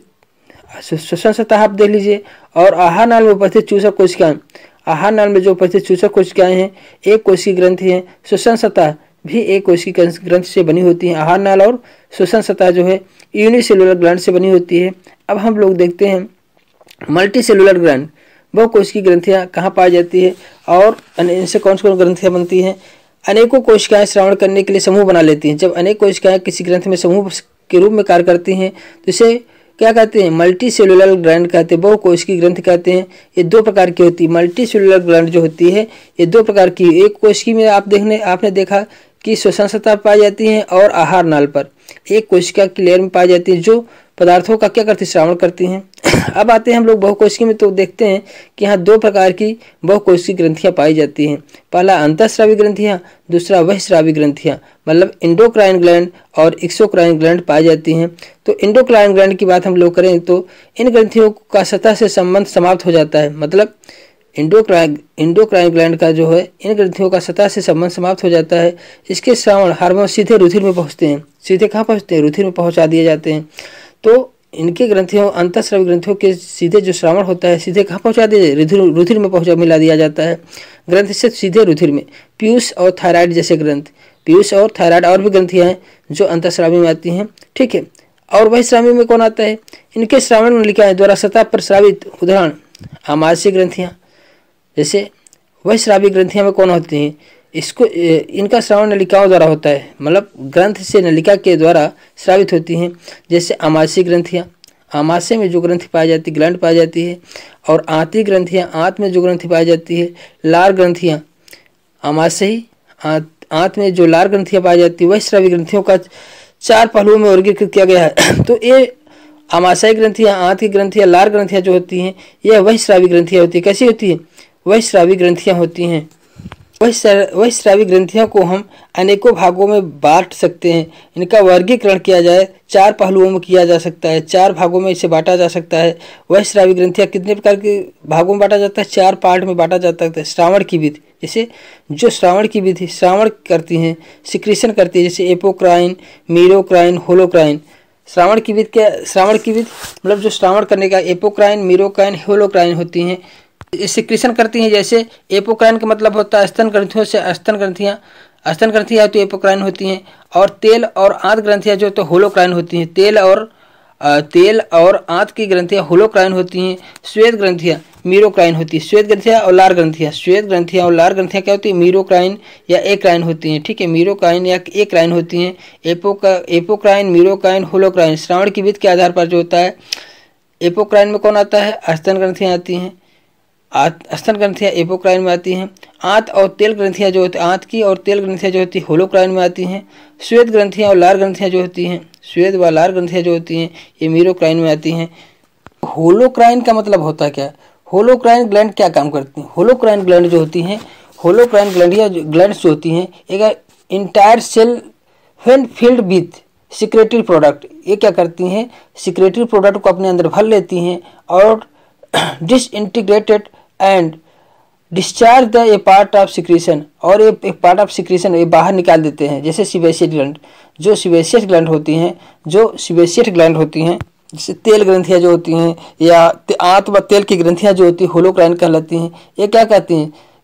श्वसन सतह आप देख लीजिए, और आहार नाल में उपस्थित चूसक कोशिकाएं, आहार नाल में जो उपस्थित चूसक कोशिकाएं हैं एक कोश की ग्रंथि है। श्वसन सतह भी एक कोश की ग्रंथि से बनी होती है। आहार नाल और श्वसन सतह जो है यूनिसेलुलर ग्लैंड से बनी होती है। अब हम लोग देखते हैं मल्टी सेलुलर ग्लैंड, बहुकोश की ग्रंथियाँ कहाँ पाई जाती है और इनसे कौन कौन ग्रंथियाँ बनती हैं। अनेकों कोशिकाएं श्रावण करने के लिए समूह बना लेती हैं। जब अनेक कोशिकाएं किसी ग्रंथि में समूह के रूप में कार्य करती हैं तो इसे क्या कहते हैं, मल्टी सेलुलर ग्लैंड कहते हैं, बहुकोश की ग्रंथि कहते हैं। ये दो प्रकार की होती है। मल्टी सेलुलर ग्लैंड जो होती है ये दो प्रकार की, एक कोशिकी में आप देखने आपने देखा कि श्वसन सतह पाई जाती हैं और आहार नाल पर एक कोशिका की लेयर में पाई जाती है जो पदार्थों का क्या करती है, श्रावण करती हैं। अब आते हैं हम लोग बहुकोशिकी में, तो देखते हैं कि यहाँ दो प्रकार की बहुकोशिकी ग्रंथियाँ पाई जाती हैं। पहला अंतःस्रावी ग्रंथियाँ, दूसरा बहिःस्रावी ग्रंथियाँ, मतलब इंडोक्राइन ग्लैंड और एक्सोक्राइन ग्लैंड पाई जाती हैं। तो इंडोक्राइन ग्लैंड की बात हम लोग करें तो इन ग्रंथियों का सतह से संबंध समाप्त हो जाता है। मतलब इंडोक्राइन इंडोक्राइन ग्लैंड का जो है इन ग्रंथियों का सतह से संबंध समाप्त हो जाता है। इसके श्रावण हार्मोन सीधे रुधिर में पहुँचते हैं। सीधे कहाँ पहुँचते हैं, रुधिर में पहुँचा दिए जाते हैं। तो इनके ग्रंथियों अंतःस्रावी ग्रंथियों के सीधे जो श्रावण होता है सीधे कहाँ पहुँचा दिया, रुधिर रुधिर में पहुँचा मिला दिया जाता है। ग्रंथि से सीधे रुधिर में। पीयूष और थायराइड जैसे ग्रंथ, पीयूष और थायराइड और भी ग्रंथियाँ हैं जो अंतःस्रावी में आती हैं, ठीक है। और बहिःस्रावी में कौन आता है, इनके श्रावण नलिकाएं द्वारा सतह पर स्रावित, उदाहरण आमाशय ग्रंथियाँ। जैसे बहिःस्रावी ग्रंथियाँ में कौन होती हैं, इसको इनका श्रावण नलिकाओं द्वारा होता है, मतलब ग्रंथ से नलिका के द्वारा स्रावित होती हैं। जैसे आमाशय ग्रंथियाँ, आमाशय में जो ग्रंथि पाई जाती है ग्लैंड पाई जाती है। और आंती ग्रंथियाँ, आंत में जो ग्रंथि पाई जाती है। लार ग्रंथियाँ, आमाशय आंत आंत में जो लार ग्रंथियाँ पाई जाती है। बहिःस्रावी ग्रंथियों का चार पहलुओं में वर्गीकृत किया गया है। तो ये आमाशय ग्रंथियाँ, आंत की ग्रंथियाँ, लार ग्रंथियाँ जो होती हैं यह बहिःस्रावी ग्रंथियाँ होती है। कैसी होती है, बहिःस्रावी ग्रंथियाँ होती हैं। बहिःस्रावी ग्रंथियों को हम अनेकों भागों में बांट सकते हैं। इनका वर्गीकरण किया जाए चार पहलुओं में किया जा सकता है, चार भागों में इसे बांटा जा सकता है। बहिःस्रावी ग्रंथियाँ कितने प्रकार के भागों में बांटा जाता है, चार पार्ट में बांटा जाता है। श्रावण की विधि, जैसे जो श्रावण की विधि श्रावण करती हैं, सिक्रीशन करती है, जैसे एपोक्राइन, मीरोक्राइन, होलोक्राइन। श्रावण की विधि क्या, श्रावण की विधि मतलब जो श्रावण करने का एपोक्राइन, मीरोक्राइन, होलोक्राइन होती हैं, सिक्रीशन करती हैं। जैसे एपोक्राइन का मतलब होता है स्तन ग्रंथियों से स्तन ग्रंथियाँ, स्तन ग्रंथियाँ तो एपोक्राइन होती हैं। और तेल और आंत ग्रंथियाँ जो तो होलोक्राइन होती हैं। तेल और तेल और आंत की ग्रंथियाँ होलोक्राइन होती हैं। श्वेत ग्रंथियाँ मीरोक्राइन होती है। श्वेत ग्रंथियाँ और लार ग्रंथियाँ, श्वेत ग्रंथियाँ और लार ग्रंथियाँ क्या होती है, मीरोक्राइन या एक्राइन होती हैं, ठीक है। मीरोक्राइन या एक्राइन होती हैं। एपोका एपोक्राइन, मीरोक्राइन, होलोक्राइन। श्रावण की विधि के आधार पर जो होता है, एपोक्राइन में कौन आता है, स्तन ग्रंथियाँ आती हैं। स्तन ग्रंथियाँ एपोक्राइन में आती हैं। आंत और तेल ग्रंथियाँ जो होती आंत की और तेल ग्रंथियाँ जो होती है होलोक्राइन में आती हैं। श्वेत ग्रंथियाँ और लार ग्रंथियाँ जो होती हैं, श्वेत व लार ग्रंथियाँ जो होती हैं ये मीरोक्राइन में आती हैं। होलोक्राइन का मतलब होता है क्या, होलोक्राइन ग्लैंड क्या काम करती हैं। होलोक्राइन ग्लैंड जो होती हैं, होलोक्राइन ग्लैंड या ग्लैंड्स जो होती हैं एक entire cell when filled with secretory product, ये क्या करती हैं, सिक्रेटरी प्रोडक्ट को अपने अंदर भर लेती हैं और disintegrated and discharge the a part of secretion, और ये एक पार्ट ऑफ सिक्रीशन ये बाहर निकाल देते हैं। जैसे सिबेशियस ग्लैंड, जो सिबेशियस ग्लैंड होती हैं, जो सिबेशियस ग्लैंड होती हैं, जैसे तेल ग्रंथियाँ जो होती हैं या आंत व तेल की ग्रंथियाँ जो होती हैं होलोक्राइन कहलाती हैं। ये क्या कहती हैं,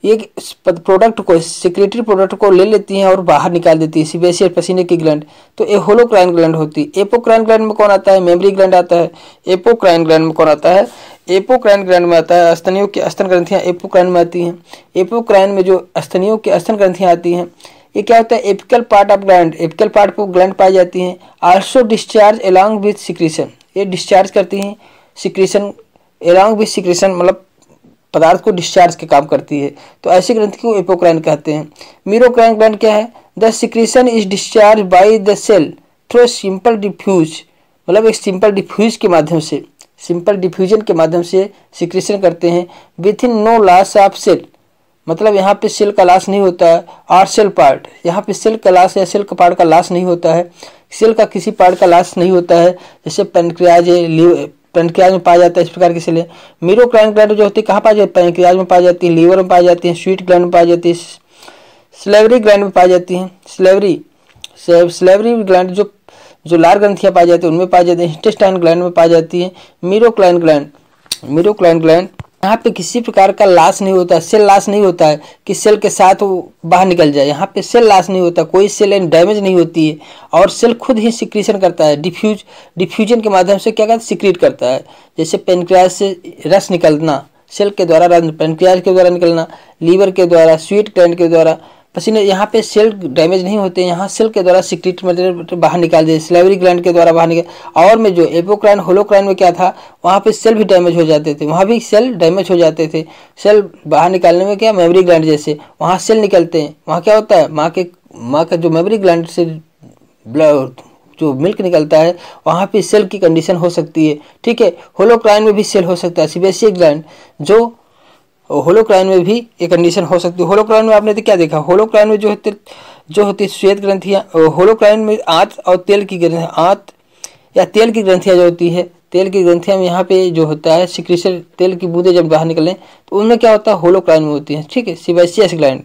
ये प्रोडक्ट को, सिक्रेटरी प्रोडक्ट को ले लेती हैं और बाहर निकाल देती है, सीबेशियल पसीने की ग्लैंड। तो ये होलोक्राइन ग्लैंड होती है। एपोक्राइन ग्लैंड में कौन आता है? मेमरी ग्लैंड आता है। एपोक्राइन ग्लैंड में कौन आता है? एपोक्राइन ग्लैंड में आता है स्तनियों की स्तन ग्रंथियां एपोक्राइन में आती हैं। एपोक्राइन में जो स्तनियों की स्तन ग्रंथियां आती हैं, ये क्या होता है? Apical part of gland, apical part पर ग्लैंड पाई जाती हैं। Also discharge along with secretion, ये डिस्चार्ज करती हैं सिक्रीशन, एलॉन्ग विथ सिक्रीशन मतलब पदार्थ को डिस्चार्ज के काम करती है। तो ऐसी ग्रंथि को एपोक्राइन कहते हैं। मीरोक्राइन ग्लैंड क्या है? The secretion is discharge by the cell through simple diffuse, मतलब एक सिंपल डिफ्यूज के माध्यम से, सिंपल डिफ्यूजन के माध्यम से सिक्रीशन करते हैं। Within no loss of cell, मतलब यहाँ पे सेल का लॉस नहीं होता है। और सेल पार्ट, यहाँ पे सेल का लॉस या सेल का पार्ट का लॉस नहीं होता है, सेल का किसी पार्ट का लॉस नहीं होता है। जैसे पेनक्रियाज है, पेनक्रियाज में पाया जाता है, इस प्रकार की सेलें। मीरोक्राइन ग्लैंड जो होती है कहाँ पाई जाती है? पेनक्रियाज में पाई जाती है, लीवर में पाई जाती है, स्वीट ग्लैंड में पाई जाती है, स्लेवरी ग्लैंड में पाई जाती हैं। स्लेवरी स्लेवरी ग्लैंड जो जो लार ग्रंथियाँ पाई जाती है उनमें पाई जाती है। इंटेस्टाइन ग्लैंड में पाई जाती है। मीरोक्राइन ग्लैंड, मीरोक्राइन ग्लैंड यहाँ पे किसी प्रकार का लॉस नहीं होता है, सेल लॉस नहीं होता है कि सेल के साथ वो बाहर निकल जाए। यहाँ पे सेल लॉस नहीं होता, कोई सेल डैमेज नहीं होती है और सेल खुद ही सिक्रीशन करता है, डिफ्यूज डिफ्यूजन के माध्यम से क्या करता है? सिक्रीट करता है। जैसे पेनक्रियाज से रस निकलना, सेल के द्वारा रस पेनक्रियाज के द्वारा निकलना, लीवर के द्वारा, स्वीट ग्लैंड के द्वारा पसीने, यहाँ पे सेल डैमेज नहीं होते, यहाँ सेल के द्वारा सिक्रीट मटेरियल बाहर निकाल दिए, स्लेवरी ग्लैंड के द्वारा बाहर निकाल। और में जो एपोक्राइन होलोक्राइन में क्या था? वहाँ पे सेल भी डैमेज हो जाते थे, वहाँ भी सेल डैमेज हो जाते थे। सेल बाहर निकालने में क्या, मेमरी ग्लैंड जैसे वहाँ सेल निकलते हैं, वहाँ क्या होता है? माँ के माँ का जो मेमरी ग्लैंड से ब्लड जो मिल्क निकलता है, वहाँ पे सेल की कंडीशन हो सकती है। ठीक है, होलोक्राइन में भी सेल हो सकता है। सीबेशियल ग्लैंड जो होलोक्राइन में भी एक कंडीशन हो सकती है। होलोक्राइन में आपने तो क्या देखा? होलोक्राइन में जो होते जो होती है श्वेत ग्रंथियाँ, होलोक्राइन में आंत और तेल की ग्रंथियाँ, आंत या तेल की ग्रंथियाँ जो होती है, तेल की ग्रंथियाँ में यहाँ पे जो होता है सिक्रीशन, तेल की बूंदें जब बाहर निकलें तो उनमें क्या होता है? होलोक्राइन में होती है। ठीक है, सीबेशियस ग्लैंड।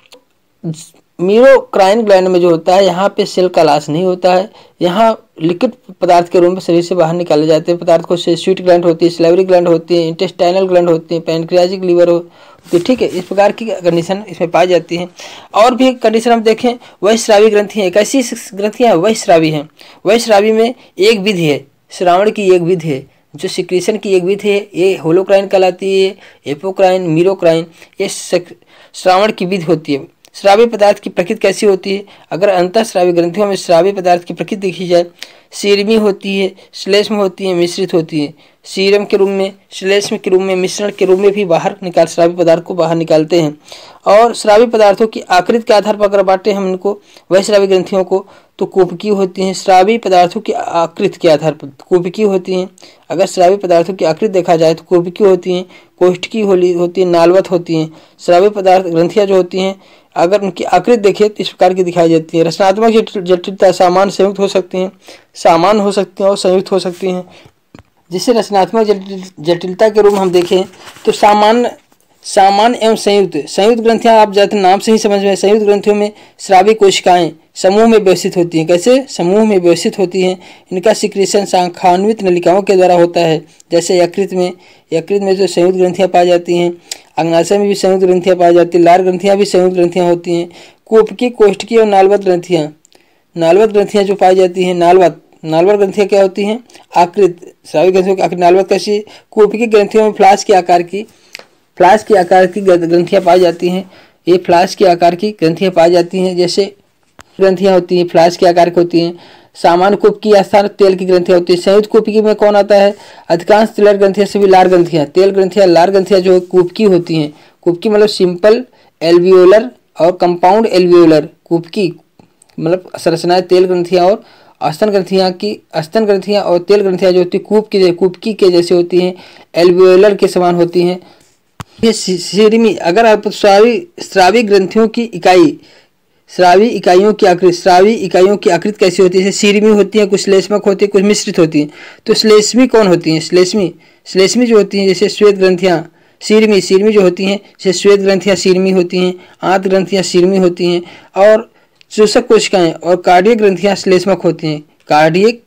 मीरोक्राइन ग्लैंड में जो होता है यहाँ पे सेल का लॉस नहीं होता है, यहाँ लिक्विड पदार्थ के रूप में शरीर से बाहर निकाले जाते हैं पदार्थ को। स्वीट ग्लैंड होती है, स्लेवरी ग्लैंड होती है, इंटेस्टाइनल ग्लैंड होती है, पैनक्रियाजिक लीवर होती है। ठीक है, इस प्रकार की कंडीशन इसमें पाई जाती है। और भी कंडीशन हम देखें, वहिस्रावी ग्रंथियाँ, एक ऐसी ग्रंथियाँ वहिस्रावी हैं। वहिस्रावी में एक विधि है, श्रावण की एक विधि है, जो सिक्रीशन की एक विधि है, ये होलोक्राइन कहलाती है। एपोक्राइन, मीरोक्राइन, ये श्रावण की विधि होती है। श्रावी पदार्थ की प्रकृति कैसी होती है? अगर अंतःस्रावी ग्रंथियों में श्रावी पदार्थ की प्रकृति देखी जाए, सीरमी होती है, श्लेष्म होती है, मिश्रित होती है। सीरम के रूप में, श्लेष्म के रूप में, मिश्रण के रूप में भी बाहर निकाल श्रावी पदार्थ को बाहर निकालते हैं। और श्रावी पदार्थों की आकृति के आधार पर अगर बांटे हम इनको वहिस्रावी ग्रंथियों को, तो कुपिकी होती हैं। श्रावी पदार्थों की आकृति के आधार पर कुपिकी होती हैं। अगर श्रावी पदार्थों की आकृति देखा जाए तो कुपिकी होती हैं, कोष्ठकी होती है, नालवत होती हैं। श्रावी पदार्थ ग्रंथियाँ जो होती हैं, अगर उनकी आकृति देखें तो इस प्रकार की दिखाई जाती है। रचनात्मक जटिलता सामान्य संयुक्त हो सकती हैं, सामान्य हो सकती हैं और संयुक्त हो सकती हैं। जिसे रचनात्मक जटिलता के रूप में हम देखें तो सामान्य सामान्य एवं संयुक्त संयुक्त ग्रंथियां आप जाते नाम से ही समझ में। संयुक्त ग्रंथियों में श्रावी कोशिकाएं समूह में व्यवस्थित होती हैं। कैसे? समूह में व्यवस्थित होती हैं। इनका सिक्रीशन शाखान्वित नलिकाओं के द्वारा होता है। जैसे यकृत में यकृत में जो संयुक्त ग्रंथियां पाई जाती हैं, अग्नाशय में भी संयुक्त ग्रंथियां पाई जाती हैं, लार ग्रंथियां भी संयुक्त ग्रंथियां होती हैं। कुपिकी, कोष्ठकी और नालवत ग्रंथियां नालवत ग्रंथियां जो पाई जाती हैं, नालवत नालवत ग्रंथियां क्या होती हैं? आकृत श्रावी ग्रंथियों की आकृति। नालवत कैसी? कुपिकी ग्रंथियों में फ्लास्क के आकार की फ्लास्क के आकार की ग्रंथियां पाई जाती हैं। ये फ्लास्क के आकार की ग्रंथियां पाई जाती हैं। जैसे ग्रंथियां होती हैं फ्लास्क के आकार की होती हैं। सामान्य कुपिकी स्थान तेल की ग्रंथियां होती है। संयुक्त कुपिकी में कौन आता है? अधिकांश तेलर ग्रंथियां सभी लार ग्रंथियां, तेल ग्रंथियां, लार ग्रंथियां जो कुपिकी होती हैं। कुपिकी मतलब सिंपल एल्वियोलर और कंपाउंड एल्वियोलर। कुपिकी मतलब संरचनाएं तेल ग्रंथियां और स्तन ग्रंथियां की स्तन ग्रंथियां और तेल ग्रंथियां जो होती है कूप की कुपिकी के जैसे होती हैं, एल्वियोलर के समान होती हैं। ये सीरमी, अगर आप श्रावी श्रावी ग्रंथियों की इकाई श्रावी इकाइयों की आकृति श्रावी इकाइयों की आकृति कैसी होती है? सीरमी होती है, कुछ श्लेष्मक होती है, कुछ मिश्रित होती है। तो श्लेष्मी कौन होती हैं? श्लेष्मी श्लेष्मी जो होती हैं जैसे श्वेत ग्रंथियां सीरमी सीरमी जो होती हैं जैसे श्वेत ग्रंथियां सीरमी होती हैं, आंत ग्रंथियां सीरमी होती हैं और चूषक कोशिकाएं और कार्डियक ग्रंथियां श्लेष्मक होती हैं। कार्डियक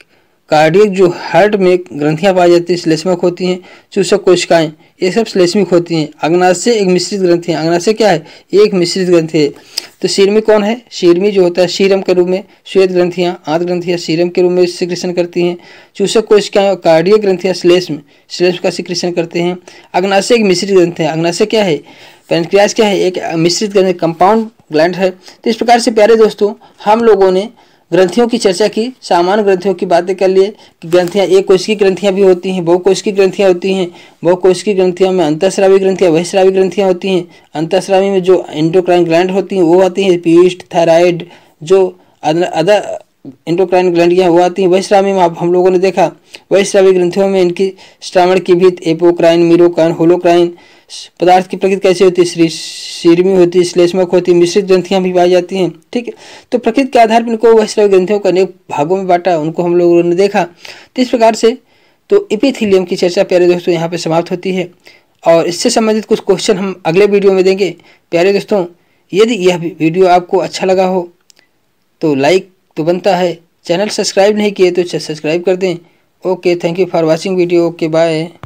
कार्डियक जो हार्ट में ग्रंथियां पाई जाती है श्लेष्मक होती हैं। चूसक कोशिकाएं ये सब श्लेष्मिक होती हैं। अग्नाशय एक मिश्रित ग्रंथि है। अग्नाशय क्या है? एक मिश्रित ग्रंथि है। तो शीर्मी कौन है? शीर्मी जो होता है सीरम के रूप में श्वेत ग्रंथियां आंत ग्रंथियां सीरम के रूप में सिक्रेशन करती हैं। चूसक कोशिकाएं और कार्डियक ग्रंथियां श्लेष्म श्लेष्म का सिक्रेशन करते हैं। अग्नाशय एक मिश्रित ग्रंथि है। अग्नाशय क्या है? पैनक्रियास क्या है? एक मिश्रित ग्रंथि कंपाउंड ग्लैंड है। तो इस प्रकार से प्यारे दोस्तों हम लोगों ने ग्रंथियों की चर्चा की, सामान्य ग्रंथियों की बातें कर लिए कि ग्रंथियां एक कोशिकीय ग्रंथियां भी होती हैं, बहुकोशिकीय ग्रंथियां होती हैं। बहुकोशिकीय ग्रंथियों में अंतःस्रावी ग्रंथियां बहिःस्रावी ग्रंथियां होती हैं। अंतःस्रावी में जो एंडोक्राइन ग्लैंड होती हैं वो आती हैं पीस्ट थायराइड, जो अदर एंडोक्राइन ग्लैंडियां वो आती हैं। बहिःस्रावी में आप हम लोगों ने देखा बहिःस्रावी ग्रंथियों में इनकी श्रावण की भित्त एपोक्राइन मीरोक्राइन होलोक्राइन पदार्थ की प्रकृति कैसे होती है? शीर्मी होती है, श्लेष्मक होती है, मिश्रित ग्रंथियां भी पाई जाती हैं। ठीक है, तो प्रकृति के आधार पर इनको बहिःस्रावी ग्रंथियों को अनेक भागों में बांटा, उनको हम लोगों ने देखा। तो इस प्रकार से तो एपिथेलियम की चर्चा प्यारे दोस्तों यहाँ पे समाप्त होती है और इससे संबंधित कुछ क्वेश्चन हम अगले वीडियो में देंगे। प्यारे दोस्तों यदि यह वीडियो आपको अच्छा लगा हो तो लाइक तो बनता है, चैनल सब्सक्राइब नहीं किए तो सब्सक्राइब कर दें। Okay, thank you for watching video. Okay, bye.